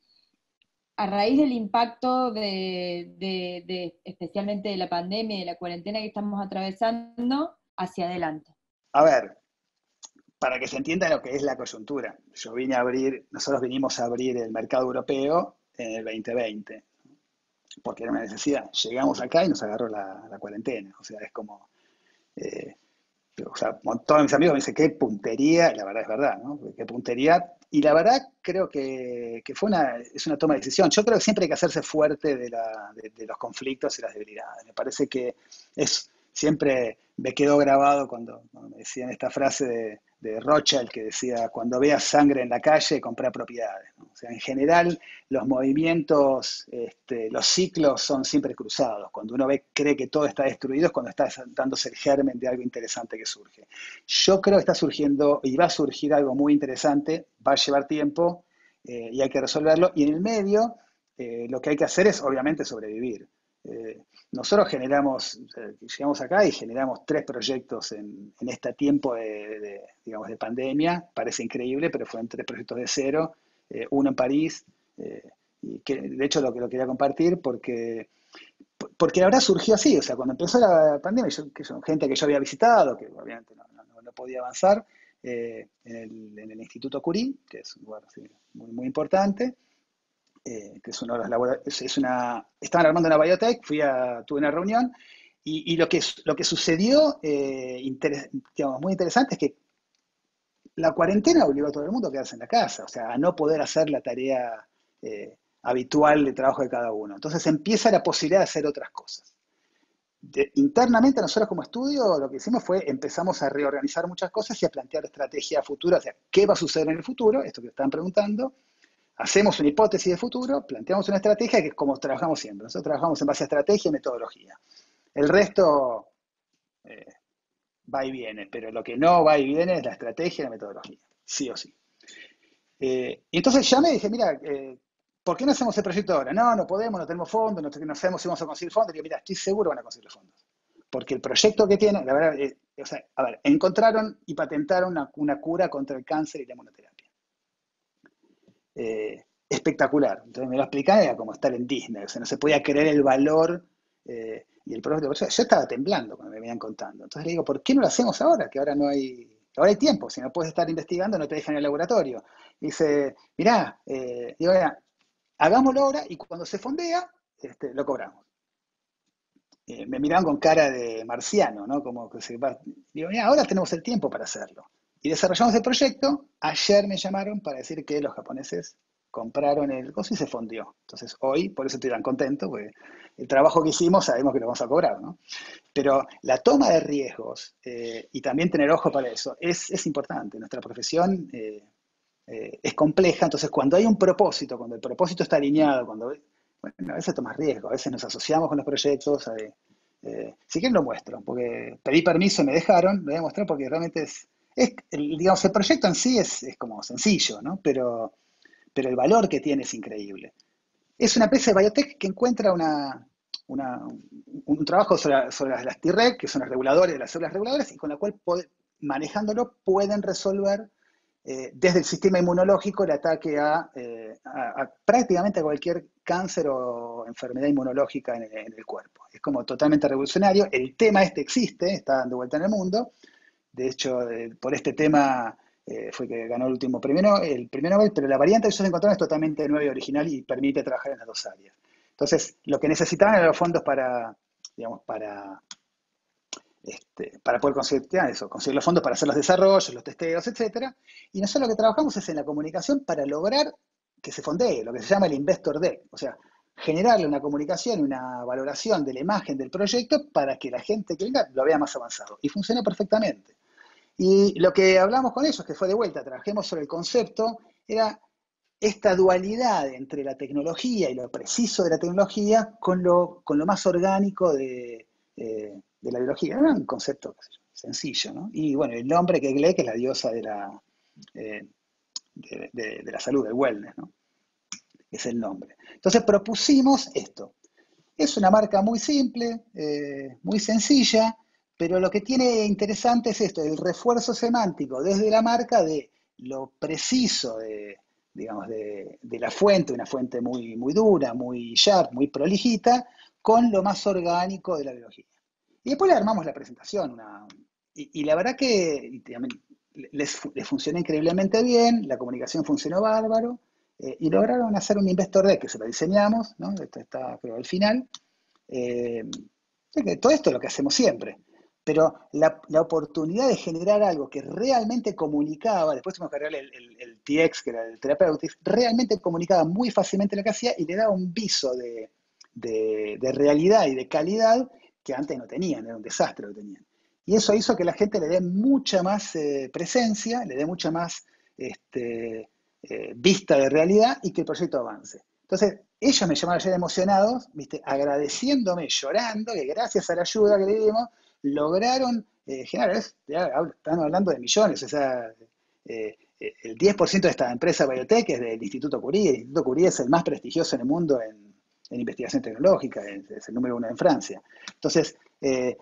a raíz del impacto de, de, de especialmente de la pandemia y de la cuarentena que estamos atravesando hacia adelante. A ver, para que se entienda lo que es la coyuntura, yo vine a abrir, nosotros vinimos a abrir el mercado europeo en el veinte veinte, porque era una necesidad. Llegamos acá y nos agarró la, la cuarentena, o sea, es como... Eh, o sea, todos mis amigos me dicen, qué puntería, y la verdad es verdad, ¿no? Qué puntería, y la verdad creo que, que fue una, es una toma de decisión. Yo creo que siempre hay que hacerse fuerte de, la, de, de los conflictos y las debilidades. Me parece que es, siempre me quedó grabado cuando, cuando me decían esta frase de, de Rothschild que decía, cuando veas sangre en la calle, compra propiedades, ¿no? O sea, en general los movimientos, este, los ciclos son siempre cruzados. Cuando uno ve, cree que todo está destruido es cuando está dándose el germen de algo interesante que surge. Yo creo que está surgiendo y va a surgir algo muy interesante, va a llevar tiempo eh, y hay que resolverlo. Y en el medio eh, lo que hay que hacer es obviamente sobrevivir. Eh, nosotros generamos, eh, llegamos acá y generamos tres proyectos en, en este tiempo de, de, digamos, de pandemia. Parece increíble, pero fueron tres proyectos de cero, eh, uno en París, eh, y que de hecho lo que lo quería compartir porque, porque la verdad surgió así. O sea, cuando empezó la pandemia, yo, que son gente que yo había visitado, que obviamente no, no, no podía avanzar, eh, en, el, en el Instituto Curie, que es un lugar sí, muy, muy importante. Eh, que es uno de los laboratorios, es una, estaban armando una biotech, fui a, tuve una reunión, y, y lo, que, lo que sucedió, eh, inter, digamos, muy interesante, es que la cuarentena obligó a todo el mundo a quedarse en la casa, o sea, a no poder hacer la tarea eh, habitual de trabajo de cada uno. Entonces empieza la posibilidad de hacer otras cosas. De, internamente nosotros como estudio lo que hicimos fue, empezamos a reorganizar muchas cosas y a plantear estrategia futura, o sea, ¿qué va a suceder en el futuro? Esto que estaban preguntando. Hacemos una hipótesis de futuro, planteamos una estrategia que es como trabajamos siempre. Nosotros trabajamos en base a estrategia y metodología. El resto eh, va y viene, pero lo que no va y viene es la estrategia y la metodología, sí o sí. Eh, y entonces llamé y dije, mira, eh, ¿por qué no hacemos el proyecto ahora? No, no podemos, no tenemos fondos, no, no sabemos si vamos a conseguir fondos. Y dije, mira, estoy seguro que van a conseguir los fondos. Porque el proyecto que tienen, la verdad, eh, o sea, a ver, encontraron y patentaron una, una cura contra el cáncer y la inmunoterapia. Eh, espectacular. Entonces me lo explicaban, era como estar en Disney, o sea, no se podía creer el valor eh, y el producto. Yo estaba temblando cuando me venían contando. Entonces le digo, ¿por qué no lo hacemos ahora? Que ahora no hay, ahora hay tiempo, si no puedes estar investigando no te dejan en el laboratorio. Y dice, mirá, eh, digo, mirá, hagámoslo ahora y cuando se fondea, este, lo cobramos. Eh, me miraban con cara de marciano, ¿no? Como que se va. Digo, mirá, ahora tenemos el tiempo para hacerlo. Y desarrollamos el proyecto. Ayer me llamaron para decir que los japoneses compraron el coso y se fondió. Entonces hoy, por eso estoy tan contento, porque el trabajo que hicimos sabemos que lo vamos a cobrar, ¿no? Pero la toma de riesgos eh, y también tener ojo para eso es, es importante. Nuestra profesión eh, eh, es compleja, entonces cuando hay un propósito, cuando el propósito está alineado, cuando, bueno, a veces tomas riesgo, a veces nos asociamos con los proyectos. Eh, eh, si quieren lo muestro, porque pedí permiso, me dejaron, lo voy a mostrar porque realmente es, es el, digamos, el proyecto en sí es, es como sencillo, ¿no? Pero pero el valor que tiene es increíble. Es una empresa de biotech que encuentra una, una, un trabajo sobre, sobre las T-Reg, que son los reguladores de las células reguladoras, y con la cual, pod, manejándolo, pueden resolver eh, desde el sistema inmunológico el ataque a, eh, a, a prácticamente a cualquier cáncer o enfermedad inmunológica en el, en el cuerpo. Es como totalmente revolucionario. El tema este existe, está dando vuelta en el mundo. De hecho, eh, por este tema... Eh, fue que ganó el último premio, no, el premio Nobel, pero la variante que ellos encontraron es totalmente nueva y original y permite trabajar en las dos áreas. Entonces, lo que necesitaban eran los fondos para, digamos, para, este, para poder conseguir eso, conseguir los fondos para hacer los desarrollos, los testeos, etcétera. Y nosotros lo que trabajamos es en la comunicación para lograr que se fondee, lo que se llama el Investor Deck, o sea, generarle una comunicación, una valoración de la imagen del proyecto para que la gente que venga lo vea más avanzado. Y funcionó perfectamente. Y lo que hablamos con ellos, que fue de vuelta, trabajemos sobre el concepto, era esta dualidad entre la tecnología y lo preciso de la tecnología con lo, con lo más orgánico de, eh, de la biología. Era un concepto sencillo, ¿no? Y bueno, el nombre que Gle, que es la diosa de la, eh, de, de, de la salud, del wellness, ¿no? Es el nombre. Entonces propusimos esto. Es una marca muy simple, eh, muy sencilla, pero lo que tiene interesante es esto, el refuerzo semántico desde la marca de lo preciso de, digamos, de, de la fuente, una fuente muy, muy dura, muy sharp, muy prolijita, con lo más orgánico de la biología. Y después le armamos la presentación, una, y, y la verdad que les, les funcionó increíblemente bien, la comunicación funcionó bárbaro, eh, y lograron hacer un Investor Deck que se lo diseñamos, ¿no? Esto está, creo, al final. Eh, todo esto es lo que hacemos siempre. Pero la, la oportunidad de generar algo que realmente comunicaba, después tuvimos que agregarle el, el, el T X, que era el Therapeutics, realmente comunicaba muy fácilmente lo que hacía y le daba un viso de, de, de realidad y de calidad que antes no tenían, era un desastre lo que tenían. Y eso hizo que la gente le dé mucha más eh, presencia, le dé mucha más este, eh, vista de realidad y que el proyecto avance. Entonces, ellos me llamaron ayer emocionados, ¿viste? Agradeciéndome, llorando, que gracias a la ayuda que le dimos, lograron eh, generar, están hablando de millones, o sea, eh, el diez por ciento de esta empresa biotech es del Instituto Curie. El Instituto Curie es el más prestigioso en el mundo en, en investigación tecnológica, es, es el número uno en Francia. Entonces, eh,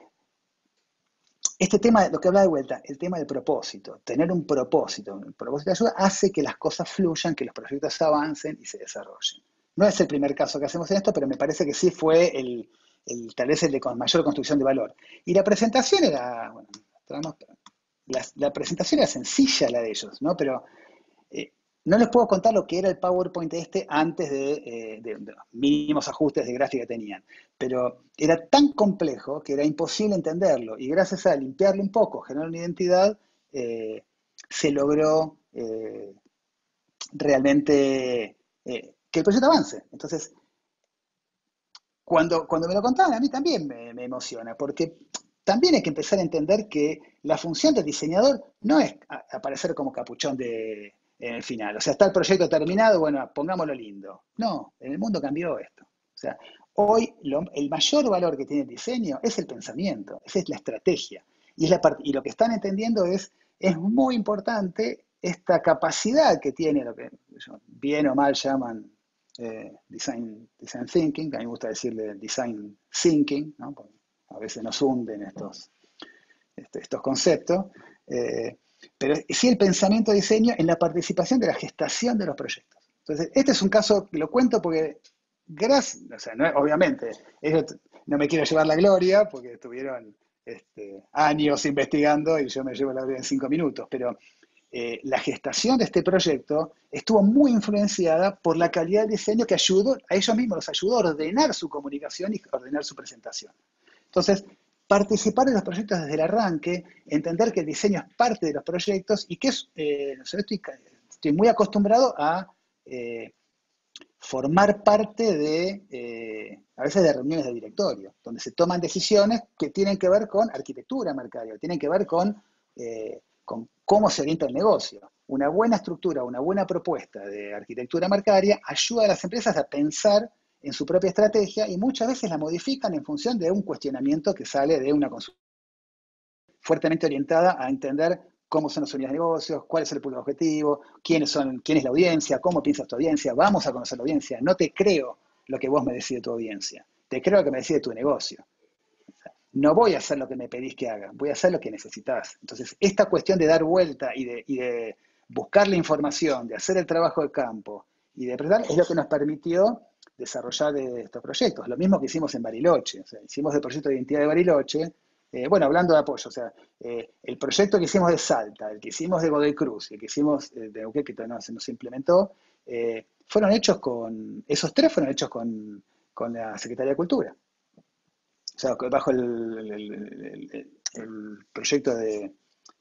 este tema, lo que habla de vuelta, el tema del propósito, tener un propósito, un propósito de ayuda, hace que las cosas fluyan, que los proyectos avancen y se desarrollen. No es el primer caso que hacemos en esto, pero me parece que sí fue el... El, tal vez el de con mayor construcción de valor. Y la presentación era, bueno, la, la presentación era sencilla la de ellos, ¿no? Pero eh, no les puedo contar lo que era el PowerPoint este antes de, eh, de, de los mínimos ajustes de gráfica que tenían. Pero era tan complejo que era imposible entenderlo. Y gracias a limpiarlo un poco, generar una identidad, eh, se logró eh, realmente eh, que el proyecto avance. Entonces, Cuando, cuando me lo contaban, a mí también me, me emociona, porque también hay que empezar a entender que la función del diseñador no es aparecer como capuchón de, en el final. O sea, está el proyecto terminado, bueno, pongámoslo lindo. No, en el mundo cambió esto. O sea, hoy lo, el mayor valor que tiene el diseño es el pensamiento, esa es la estrategia. Y, es la part, y lo que están entendiendo es, es muy importante esta capacidad que tiene, lo que bien o mal llaman, Eh, design, design thinking, que a mí me gusta decirle design thinking, ¿no? Porque a veces nos hunden estos, este, estos conceptos, eh, pero sí el pensamiento de diseño en la participación de la gestación de los proyectos. Entonces, este es un caso que lo cuento porque, gracias, o sea, no, obviamente, ellos, no me quiero llevar la gloria porque estuvieron este, años investigando y yo me llevo la vida en cinco minutos, pero eh, la gestación de este proyecto estuvo muy influenciada por la calidad del diseño que ayudó, a ellos mismos los ayudó a ordenar su comunicación y ordenar su presentación. Entonces, participar en los proyectos desde el arranque, entender que el diseño es parte de los proyectos y que es, eh, no sé, estoy, estoy muy acostumbrado a eh, formar parte de, eh, a veces de reuniones de directorio, donde se toman decisiones que tienen que ver con arquitectura marcaria, tienen que ver con, eh, con cómo se orienta el negocio. Una buena estructura, una buena propuesta de arquitectura marcaria ayuda a las empresas a pensar en su propia estrategia y muchas veces la modifican en función de un cuestionamiento que sale de una consulta fuertemente orientada a entender cómo son las unidades de negocios, cuál es el público objetivo, quiénes son, quién es la audiencia, cómo piensas tu audiencia, vamos a conocer la audiencia. No te creo lo que vos me decís de tu audiencia, te creo lo que me decís de tu negocio. No voy a hacer lo que me pedís que haga, voy a hacer lo que necesitas. Entonces, esta cuestión de dar vuelta y de, y de buscar la información, de hacer el trabajo de campo y de prestar, es lo que nos permitió desarrollar estos proyectos. Lo mismo que hicimos en Bariloche. O sea, hicimos el proyecto de identidad de Bariloche. Eh, bueno, hablando de apoyo, o sea, eh, el proyecto que hicimos de Salta, el que hicimos de Godoy Cruz, el que hicimos eh, de Neuquén, que todavía no se nos implementó, eh, fueron hechos con, esos tres fueron hechos con, con la Secretaría de Cultura. O sea, bajo el, el, el, el, el proyecto de,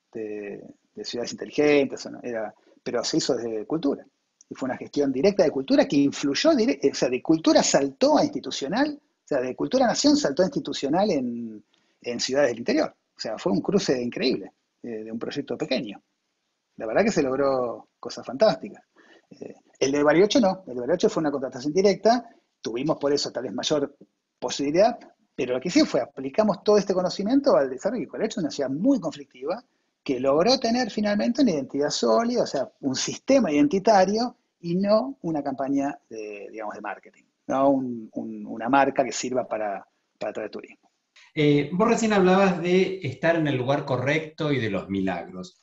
de, de ciudades inteligentes, ¿no? Era, pero se hizo desde Cultura. Y fue una gestión directa de Cultura que influyó, direct, o sea, de Cultura saltó a institucional, o sea, de Cultura Nación saltó a institucional en, en ciudades del interior. O sea, fue un cruce increíble eh, de un proyecto pequeño. La verdad que se logró cosas fantásticas. Eh, el de Bariloche no, el de Bariloche fue una contratación directa, tuvimos por eso tal vez mayor posibilidad, pero lo que hicimos fue aplicamos todo este conocimiento al desarrollo, y Bariloche es una ciudad muy conflictiva, que logró tener finalmente una identidad sólida, o sea, un sistema identitario y no una campaña de, digamos, de marketing, no un, un, una marca que sirva para, para traer turismo. Eh, vos recién hablabas de estar en el lugar correcto y de los milagros.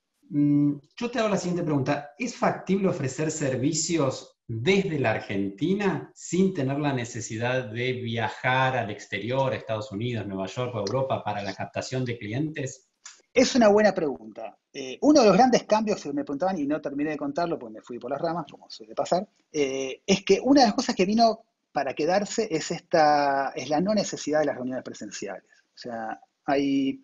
Mm, yo te hago la siguiente pregunta. ¿Es factible ofrecer servicios desde la Argentina sin tener la necesidad de viajar al exterior, Estados Unidos, Nueva York o Europa para la captación de clientes? Es una buena pregunta. Eh, uno de los grandes cambios que me preguntaban, y no terminé de contarlo porque me fui por las ramas, como suele pasar, eh, es que una de las cosas que vino para quedarse es, esta, es la no necesidad de las reuniones presenciales. O sea, hay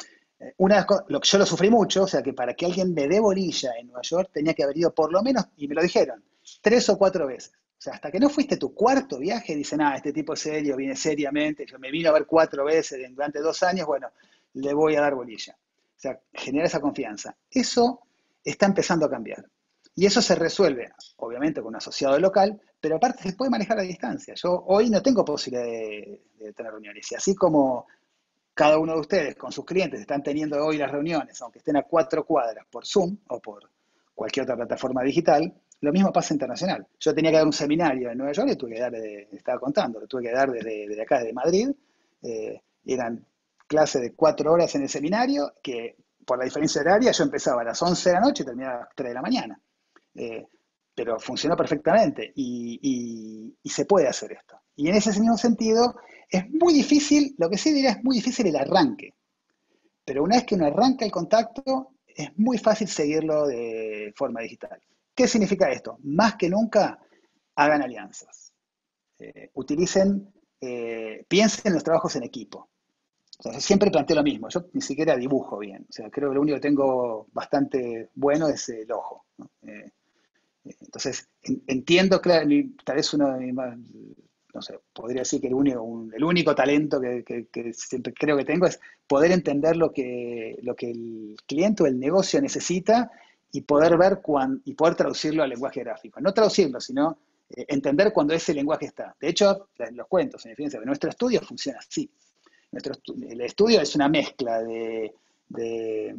una lo que yo lo sufrí mucho, o sea, que para que alguien me dé bolilla en Nueva York tenía que haber ido por lo menos, y me lo dijeron, tres o cuatro veces. O sea, hasta que no fuiste tu cuarto viaje, dicen, ah, este tipo es serio, viene seriamente, yo me vino a ver cuatro veces durante dos años, bueno, le voy a dar bolilla. O sea, generar esa confianza. Eso está empezando a cambiar. Y eso se resuelve, obviamente, con un asociado local, pero aparte se puede manejar a distancia. Yo hoy no tengo posibilidad de, de tener reuniones. Y así como cada uno de ustedes con sus clientes están teniendo hoy las reuniones, aunque estén a cuatro cuadras por Zoom o por cualquier otra plataforma digital, lo mismo pasa internacional. Yo tenía que dar un seminario en Nueva York y tuve que dar, de, estaba contando, lo tuve que dar desde, desde acá, desde Madrid. Eh, eran clase de cuatro horas en el seminario, que por la diferencia horaria yo empezaba a las once de la noche y terminaba a las tres de la mañana. Eh, pero funcionó perfectamente y, y, y se puede hacer esto. Y en ese mismo sentido, es muy difícil, lo que sí diría es muy difícil el arranque. Pero una vez que uno arranca el contacto, es muy fácil seguirlo de forma digital. ¿Qué significa esto? Más que nunca, hagan alianzas. Eh, utilicen, eh, piensen en los trabajos en equipo. O sea, siempre planteo lo mismo, yo ni siquiera dibujo bien, o sea, creo que lo único que tengo bastante bueno es el ojo, ¿no? Eh, entonces, en, entiendo, claro, tal vez uno, no sé, podría decir que el único, un, el único talento que, que, que siempre creo que tengo es poder entender lo que, lo que el cliente o el negocio necesita y poder ver cuán, y poder traducirlo al lenguaje gráfico. No traducirlo, sino eh, entender cuando ese lenguaje está. De hecho, los cuentos, fíjense, nuestro estudio funciona así. Nuestro estu el estudio es una mezcla de, de,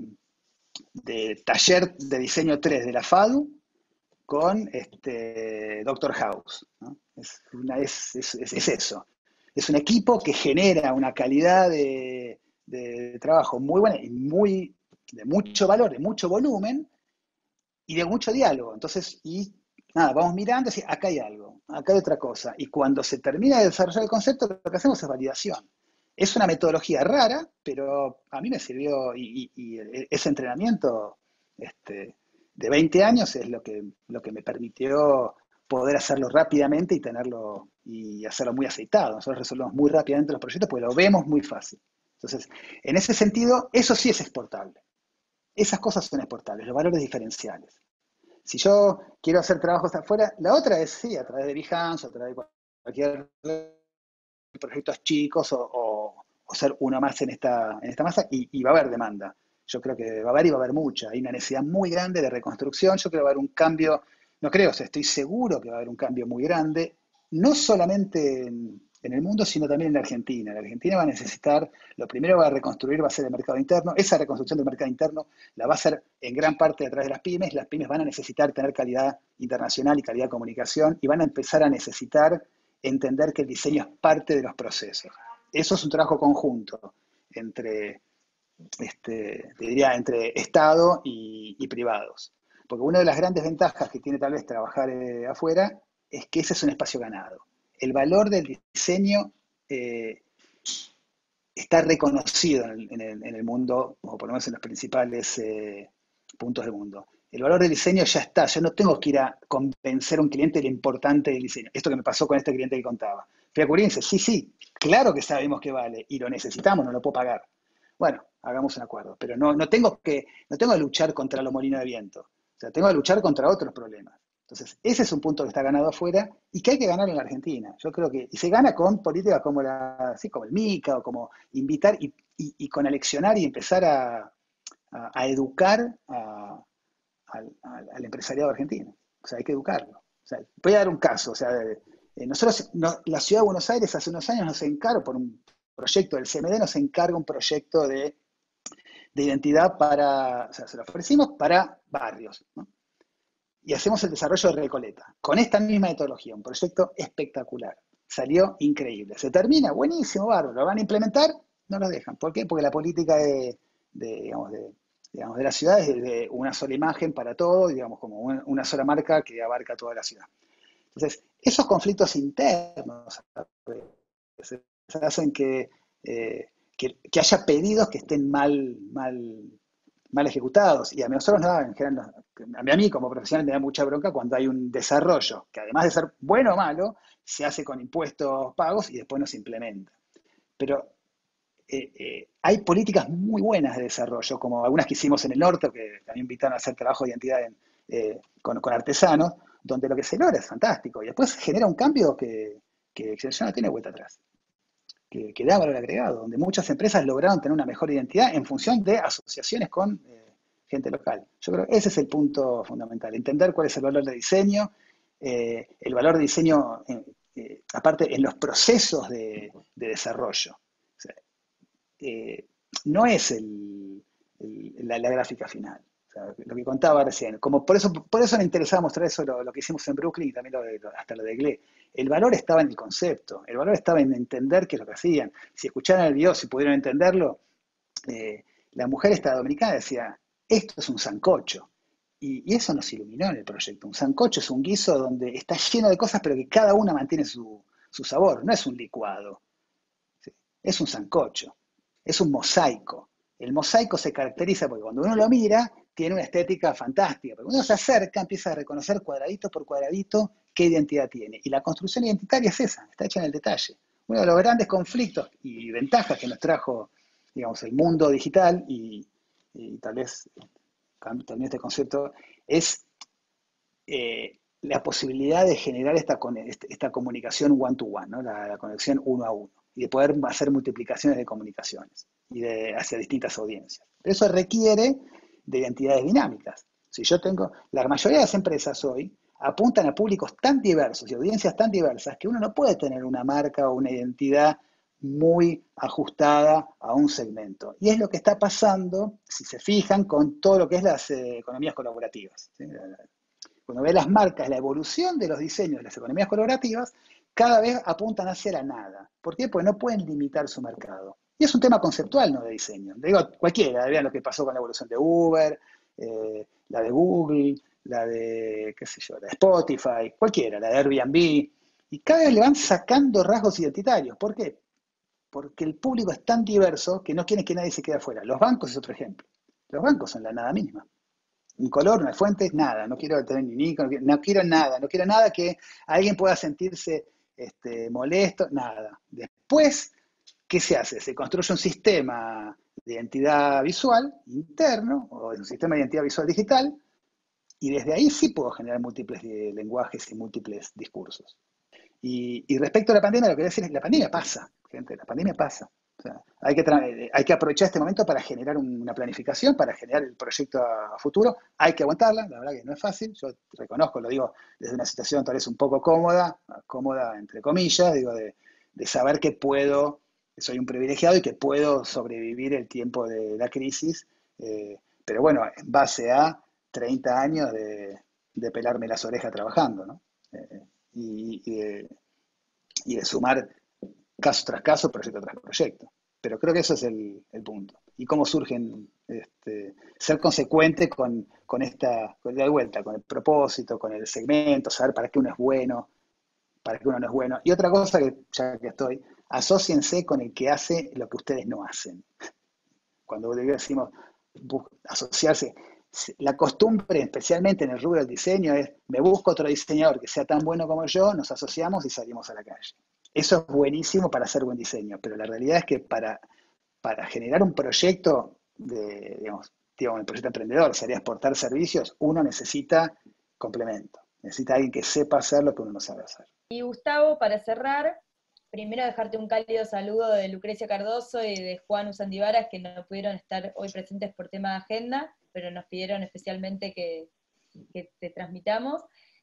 de taller de diseño tres de la FADU con este, Doctor House, ¿no? Es, una, es, es, es eso. Es un equipo que genera una calidad de, de trabajo muy buena y muy, de mucho valor, de mucho volumen y de mucho diálogo. Entonces, y nada, vamos mirando y decimos, acá hay algo, acá hay otra cosa. Y cuando se termina de desarrollar el concepto, lo que hacemos es validación. Es una metodología rara, pero a mí me sirvió, y, y, y ese entrenamiento este, de veinte años es lo que, lo que me permitió poder hacerlo rápidamente y tenerlo y hacerlo muy aceitado. Nosotros resolvemos muy rápidamente los proyectos porque lo vemos muy fácil. Entonces, en ese sentido, eso sí es exportable. Esas cosas son exportables, los valores diferenciales. Si yo quiero hacer trabajos afuera, la otra es, sí, a través de Behance, a través de cualquier proyectos chicos o, o, o ser uno más en esta, en esta masa, y, y va a haber demanda. Yo creo que va a haber y va a haber mucha. Hay una necesidad muy grande de reconstrucción. Yo creo que va a haber un cambio, no creo, o sea, estoy seguro que va a haber un cambio muy grande, no solamente en, en el mundo, sino también en la Argentina. La Argentina va a necesitar, lo primero que va a reconstruir va a ser el mercado interno. Esa reconstrucción del mercado interno la va a hacer en gran parte a través de las pymes. Las pymes van a necesitar tener calidad internacional y calidad de comunicación y van a empezar a necesitar entender que el diseño es parte de los procesos. Eso es un trabajo conjunto entre, este, te diría, entre Estado y, y privados. Porque una de las grandes ventajas que tiene tal vez trabajar eh, afuera es que ese es un espacio ganado. El valor del diseño eh, está reconocido en el, en, el, en el mundo, o por lo menos en los principales eh, puntos del mundo. El valor del diseño ya está, yo no tengo que ir a convencer a un cliente de lo importante del diseño. Esto que me pasó con este cliente que contaba. Fui a Curín, sí, sí, claro que sabemos que vale y lo necesitamos, no lo puedo pagar. Bueno, hagamos un acuerdo, pero no, no, tengo que, no tengo que luchar contra los molinos de viento. O sea, tengo que luchar contra otros problemas. Entonces, ese es un punto que está ganado afuera y que hay que ganar en la Argentina. Yo creo que, y se gana con políticas como, la, ¿sí? como el MICA o como invitar y, y, y con aleccionar y empezar a, a, a educar a Al, al, al empresariado argentino. O sea, hay que educarlo. O sea, voy a dar un caso. O sea, eh, nosotros, no, la Ciudad de Buenos Aires hace unos años nos encargó, por un proyecto del C M D, nos encarga un proyecto de, de identidad para, o sea, se lo ofrecimos para barrios, ¿no? Y hacemos el desarrollo de Recoleta, con esta misma metodología, un proyecto espectacular. Salió increíble. Se termina, buenísimo, bárbaro. ¿Lo van a implementar? No lo dejan. ¿Por qué? Porque la política de, de digamos, de digamos, de la ciudad es de una sola imagen para todo, digamos, como una sola marca que abarca toda la ciudad. Entonces, esos conflictos internos hacen que, eh, que, que haya pedidos que estén mal, mal, mal ejecutados. Y a nosotros, no, en general, a mí, a mí como profesional me da mucha bronca cuando hay un desarrollo que además de ser bueno o malo, se hace con impuestos pagos y después no se implementa. Pero Eh, eh, hay políticas muy buenas de desarrollo, como algunas que hicimos en el norte, que también invitaron a hacer trabajo de identidad en, eh, con, con artesanos, donde lo que se logra es fantástico, y después genera un cambio que, que, que ya no tiene vuelta atrás, que, que da valor agregado, donde muchas empresas lograron tener una mejor identidad en función de asociaciones con eh, gente local. Yo creo que ese es el punto fundamental, entender cuál es el valor de diseño, eh, el valor de diseño, eh, eh, aparte, en los procesos de, de desarrollo. O sea, Eh, no es el, el, la, la gráfica final. O sea, lo que contaba recién. Como por eso, por eso me interesaba mostrar eso, lo, lo que hicimos en Brooklyn y también lo de, hasta lo de G L E. El valor estaba en el concepto, el valor estaba en entender qué es lo que hacían. Si escucharan el video, si pudieron entenderlo, eh, la mujer esta dominicana decía, esto es un sancocho. Y, y eso nos iluminó en el proyecto. Un sancocho es un guiso donde está lleno de cosas, pero que cada una mantiene su, su sabor. No es un licuado, ¿sí? Es un sancocho. Es un mosaico. El mosaico se caracteriza porque cuando uno lo mira, tiene una estética fantástica. Pero cuando uno se acerca, empieza a reconocer cuadradito por cuadradito qué identidad tiene. Y la construcción identitaria es esa, está hecha en el detalle. Uno de los grandes conflictos y ventajas que nos trajo, digamos, el mundo digital, y, y tal vez también este concepto, es eh, la posibilidad de generar esta, esta comunicación one-to-one, ¿no? la, la conexión uno a uno. Y de poder hacer multiplicaciones de comunicaciones y de, hacia distintas audiencias. Pero eso requiere de identidades dinámicas. Si yo tengo, la mayoría de las empresas hoy apuntan a públicos tan diversos y audiencias tan diversas que uno no puede tener una marca o una identidad muy ajustada a un segmento. Y es lo que está pasando, si se fijan, con todo lo que es las eh, economías colaborativas, ¿sí? Cuando ve las marcas, la evolución de los diseños de las economías colaborativas, cada vez apuntan hacia la nada. ¿Por qué? Porque no pueden limitar su mercado. Y es un tema conceptual, no de diseño. Digo, cualquiera, vean lo que pasó con la evolución de Uber, eh, la de Google, la de, qué sé yo, la de Spotify, cualquiera, la de Airbnb. Y cada vez le van sacando rasgos identitarios. ¿Por qué? porque el público es tan diverso que no quieren que nadie se quede afuera. Los bancos es otro ejemplo. Los bancos son la nada misma. Un color, una fuente, nada. No quiero tener ni Nico, no quiero, no quiero nada. No quiero nada que alguien pueda sentirse este, molesto, nada. Después, ¿qué se hace? Se construye un sistema de identidad visual interno, o un sistema de identidad visual digital, y desde ahí sí puedo generar múltiples lenguajes y múltiples discursos. Y, y respecto a la pandemia, lo que voy a decir es que la pandemia pasa, gente, la pandemia pasa. O sea, hay, que hay que aprovechar este momento para generar una planificación, para generar el proyecto a, a futuro. Hay que aguantarla, la verdad que no es fácil. Yo reconozco, lo digo desde una situación tal vez un poco cómoda, cómoda entre comillas, digo, de, de saber que puedo, que soy un privilegiado y que puedo sobrevivir el tiempo de la crisis. Eh, pero bueno, en base a treinta años de, de pelarme las orejas trabajando, ¿no? Eh, y, y, de, y de sumar caso tras caso, proyecto tras proyecto. Pero creo que eso es el, el punto. Y cómo surgen, este, ser consecuente con, con esta, con, de vuelta, con el propósito, con el segmento, saber para qué uno es bueno, para qué uno no es bueno. Y otra cosa que, ya que estoy, asóciense con el que hace lo que ustedes no hacen. Cuando decimos asociarse, la costumbre, especialmente en el rubro del diseño, es me busco otro diseñador que sea tan bueno como yo, nos asociamos y salimos a la calle. Eso es buenísimo para hacer buen diseño, pero la realidad es que para, para generar un proyecto, de, digamos, digamos, el proyecto emprendedor, sería exportar servicios, uno necesita complemento, necesita alguien que sepa hacer lo que uno no sabe hacer. Y Gustavo, para cerrar, primero dejarte un cálido saludo de Lucrecia Cardoso y de Juan Usandivaras, que no pudieron estar hoy presentes por tema de agenda, pero nos pidieron especialmente que, que te transmitamos.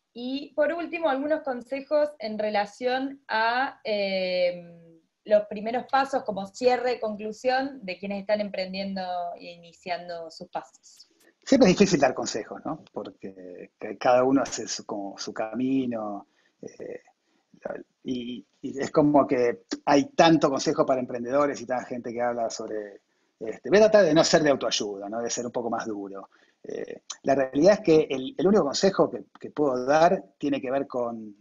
Y por último, algunos consejos en relación a eh, los primeros pasos como cierre, conclusión, de quienes están emprendiendo e iniciando sus pasos. Siempre es difícil dar consejos, ¿no? Porque cada uno hace su, como su camino, eh, y, y es como que hay tanto consejo para emprendedores y tanta gente que habla sobre... Este, voy a tratar de no ser de autoayuda, ¿no? De ser un poco más duro. Eh, la realidad es que el, el único consejo que, que puedo dar tiene que ver con,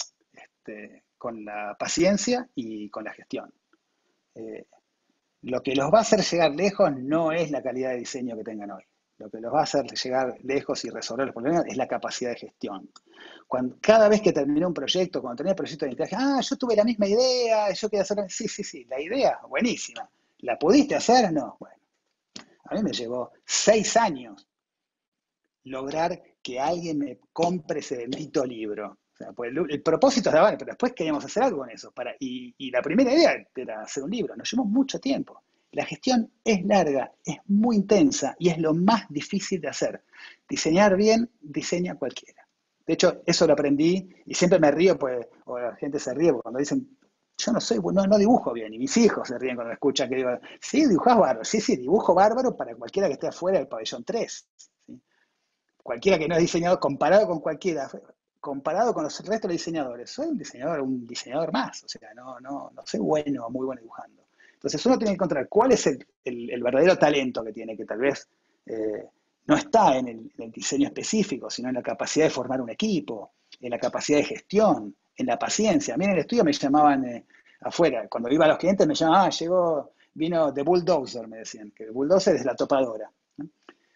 este, con la paciencia y con la gestión. Eh, lo que los va a hacer llegar lejos no es la calidad de diseño que tengan hoy. Lo que los va a hacer llegar lejos y resolver los problemas es la capacidad de gestión. Cuando, cada vez que terminé un proyecto, cuando terminé el proyecto de identidad, ah, yo tuve la misma idea, yo quería hacer... Sí, sí, sí, la idea, buenísima. ¿La pudiste hacer? No. Bueno, a mí me llevó seis años lograr que alguien me compre ese bendito libro. O sea, pues el, el propósito es de vale, pero después queríamos hacer algo con eso. Para, y, y la primera idea era hacer un libro. Nos llevó mucho tiempo. La gestión es larga, es muy intensa y es lo más difícil de hacer. Diseñar bien, diseña cualquiera. De hecho, eso lo aprendí y siempre me río, pues, o la gente se ríe cuando dicen, yo no soy, no, no dibujo bien, y mis hijos se ríen cuando me escuchan que digo, sí, dibujás bárbaro, sí, sí, dibujo bárbaro para cualquiera que esté afuera del pabellón tres. ¿Sí? Cualquiera que no es diseñador, comparado con cualquiera, comparado con los restos de los diseñadores, soy un diseñador, un diseñador más, o sea, no, no, no soy bueno, muy bueno dibujando. Entonces uno tiene que encontrar cuál es el, el, el verdadero talento que tiene, que tal vez eh, no está en el, en el diseño específico, sino en la capacidad de formar un equipo, en la capacidad de gestión, en la paciencia. A mí en el estudio me llamaban eh, afuera, cuando iba a los clientes me llamaban, ah, llegó, vino The Bulldozer, me decían, que el bulldozer es la topadora, ¿no?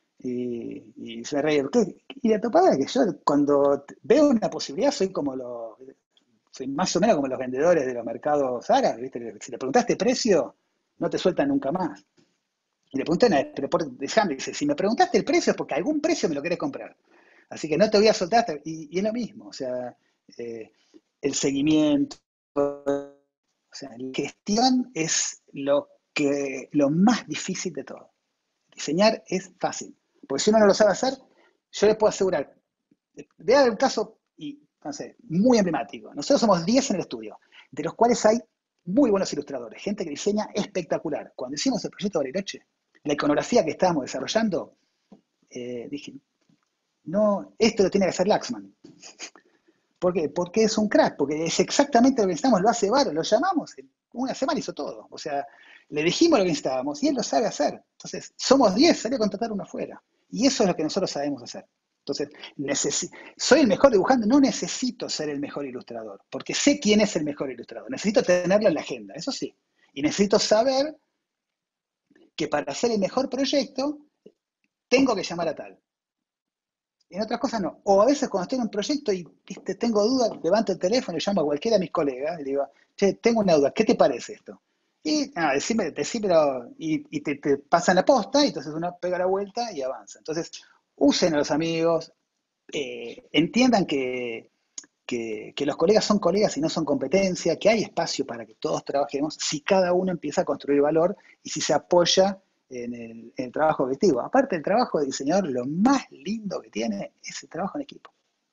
Y, y se reían, ¿qué? Y la topadora, que yo cuando veo una posibilidad soy como los, soy más o menos como los vendedores de los mercados árabes, ¿viste? Si le preguntaste precio, no te sueltan nunca más. Y le pregunté una vez, pero por dejando, dice, si me preguntaste el precio es porque algún precio me lo querés comprar. Así que no te voy a soltar, hasta, y, y es lo mismo, o sea, eh, el seguimiento, o sea, la gestión es lo, que, lo más difícil de todo. Diseñar es fácil, porque si uno no lo sabe hacer, yo les puedo asegurar, voy a dar un caso y, no sé, muy emblemático. Nosotros somos diez en el estudio, de los cuales hay muy buenos ilustradores, gente que diseña espectacular. Cuando hicimos el proyecto Bariloche, la iconografía que estábamos desarrollando, eh, dije, no, esto lo tiene que hacer Laxman. ¿Por qué? Porque es un crack, porque es exactamente lo que necesitamos, lo hace Varo, lo llamamos, en una semana hizo todo. O sea, le dijimos lo que necesitábamos y él lo sabe hacer. Entonces, somos diez, salió a contratar uno afuera. Y eso es lo que nosotros sabemos hacer. Entonces, soy el mejor dibujante, no necesito ser el mejor ilustrador, porque sé quién es el mejor ilustrador. Necesito tenerlo en la agenda, eso sí. Y necesito saber que para hacer el mejor proyecto tengo que llamar a tal. En otras cosas no. O a veces cuando estoy en un proyecto y ¿viste? tengo dudas, levanto el teléfono y llamo a cualquiera de mis colegas y le digo, che, tengo una duda, ¿qué te parece esto? Y ah, decime, decímelo, y, y te, te pasan la posta, y entonces uno pega la vuelta y avanza. Entonces, usen a los amigos, eh, entiendan que, que, que los colegas son colegas y no son competencia, que hay espacio para que todos trabajemos si cada uno empieza a construir valor y si se apoya en el, en el trabajo colectivo. Aparte, el trabajo de diseñador, lo más lindo que tiene es el trabajo en equipo.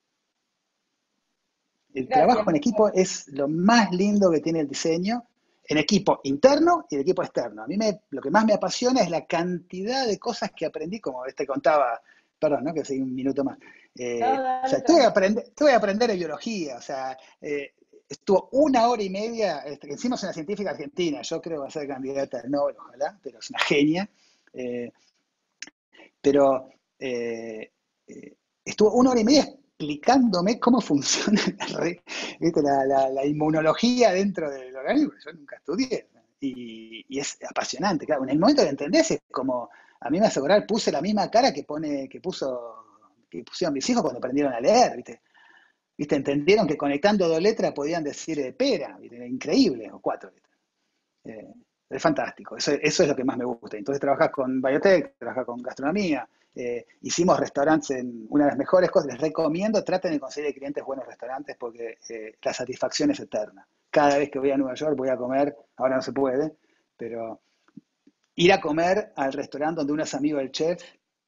El Gracias. trabajo en equipo es lo más lindo que tiene el diseño, en equipo interno y en equipo externo. A mí me, lo que más me apasiona es la cantidad de cosas que aprendí, como te contaba, perdón, ¿no? Que seguí un minuto más. Eh, no, dale, o sea, tuve que, aprender, tuve que aprender de biología, o sea, eh, estuvo una hora y media, este, que encima es una científica argentina, yo creo que va a ser candidata al Nobel, ojalá, pero es una genia. Eh, pero eh, eh, estuvo una hora y media explicándome cómo funciona la, la, la, la inmunología dentro del organismo, yo nunca estudié, y, y es apasionante, claro, en el momento que entendés es como, a mí me hace acordar, puse la misma cara que, pone, que, puso, que pusieron mis hijos cuando aprendieron a leer, ¿viste? ¿Viste? Entendieron que conectando dos letras podían decir eh, pera, ¿viste? Increíble, o cuatro, ¿viste? Eh, es fantástico, eso, eso es lo que más me gusta. Entonces trabajás con biotech, trabajás con gastronomía, eh, hicimos restaurantes en una de las mejores cosas, les recomiendo, traten de conseguir clientes buenos restaurantes porque eh, la satisfacción es eterna. Cada vez que voy a Nueva York voy a comer, ahora no se puede, pero ir a comer al restaurante donde uno es amigo del chef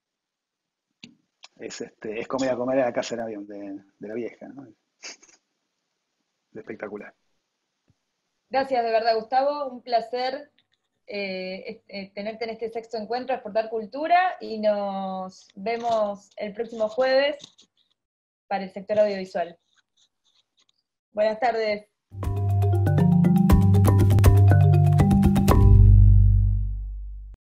es, este, es como ir a comer a la casa de avión de, de la vieja, ¿no? Espectacular. Gracias, de verdad, Gustavo, un placer eh, eh, tenerte en este sexto encuentro, Exportar Cultura, y nos vemos el próximo jueves para el sector audiovisual. Buenas tardes.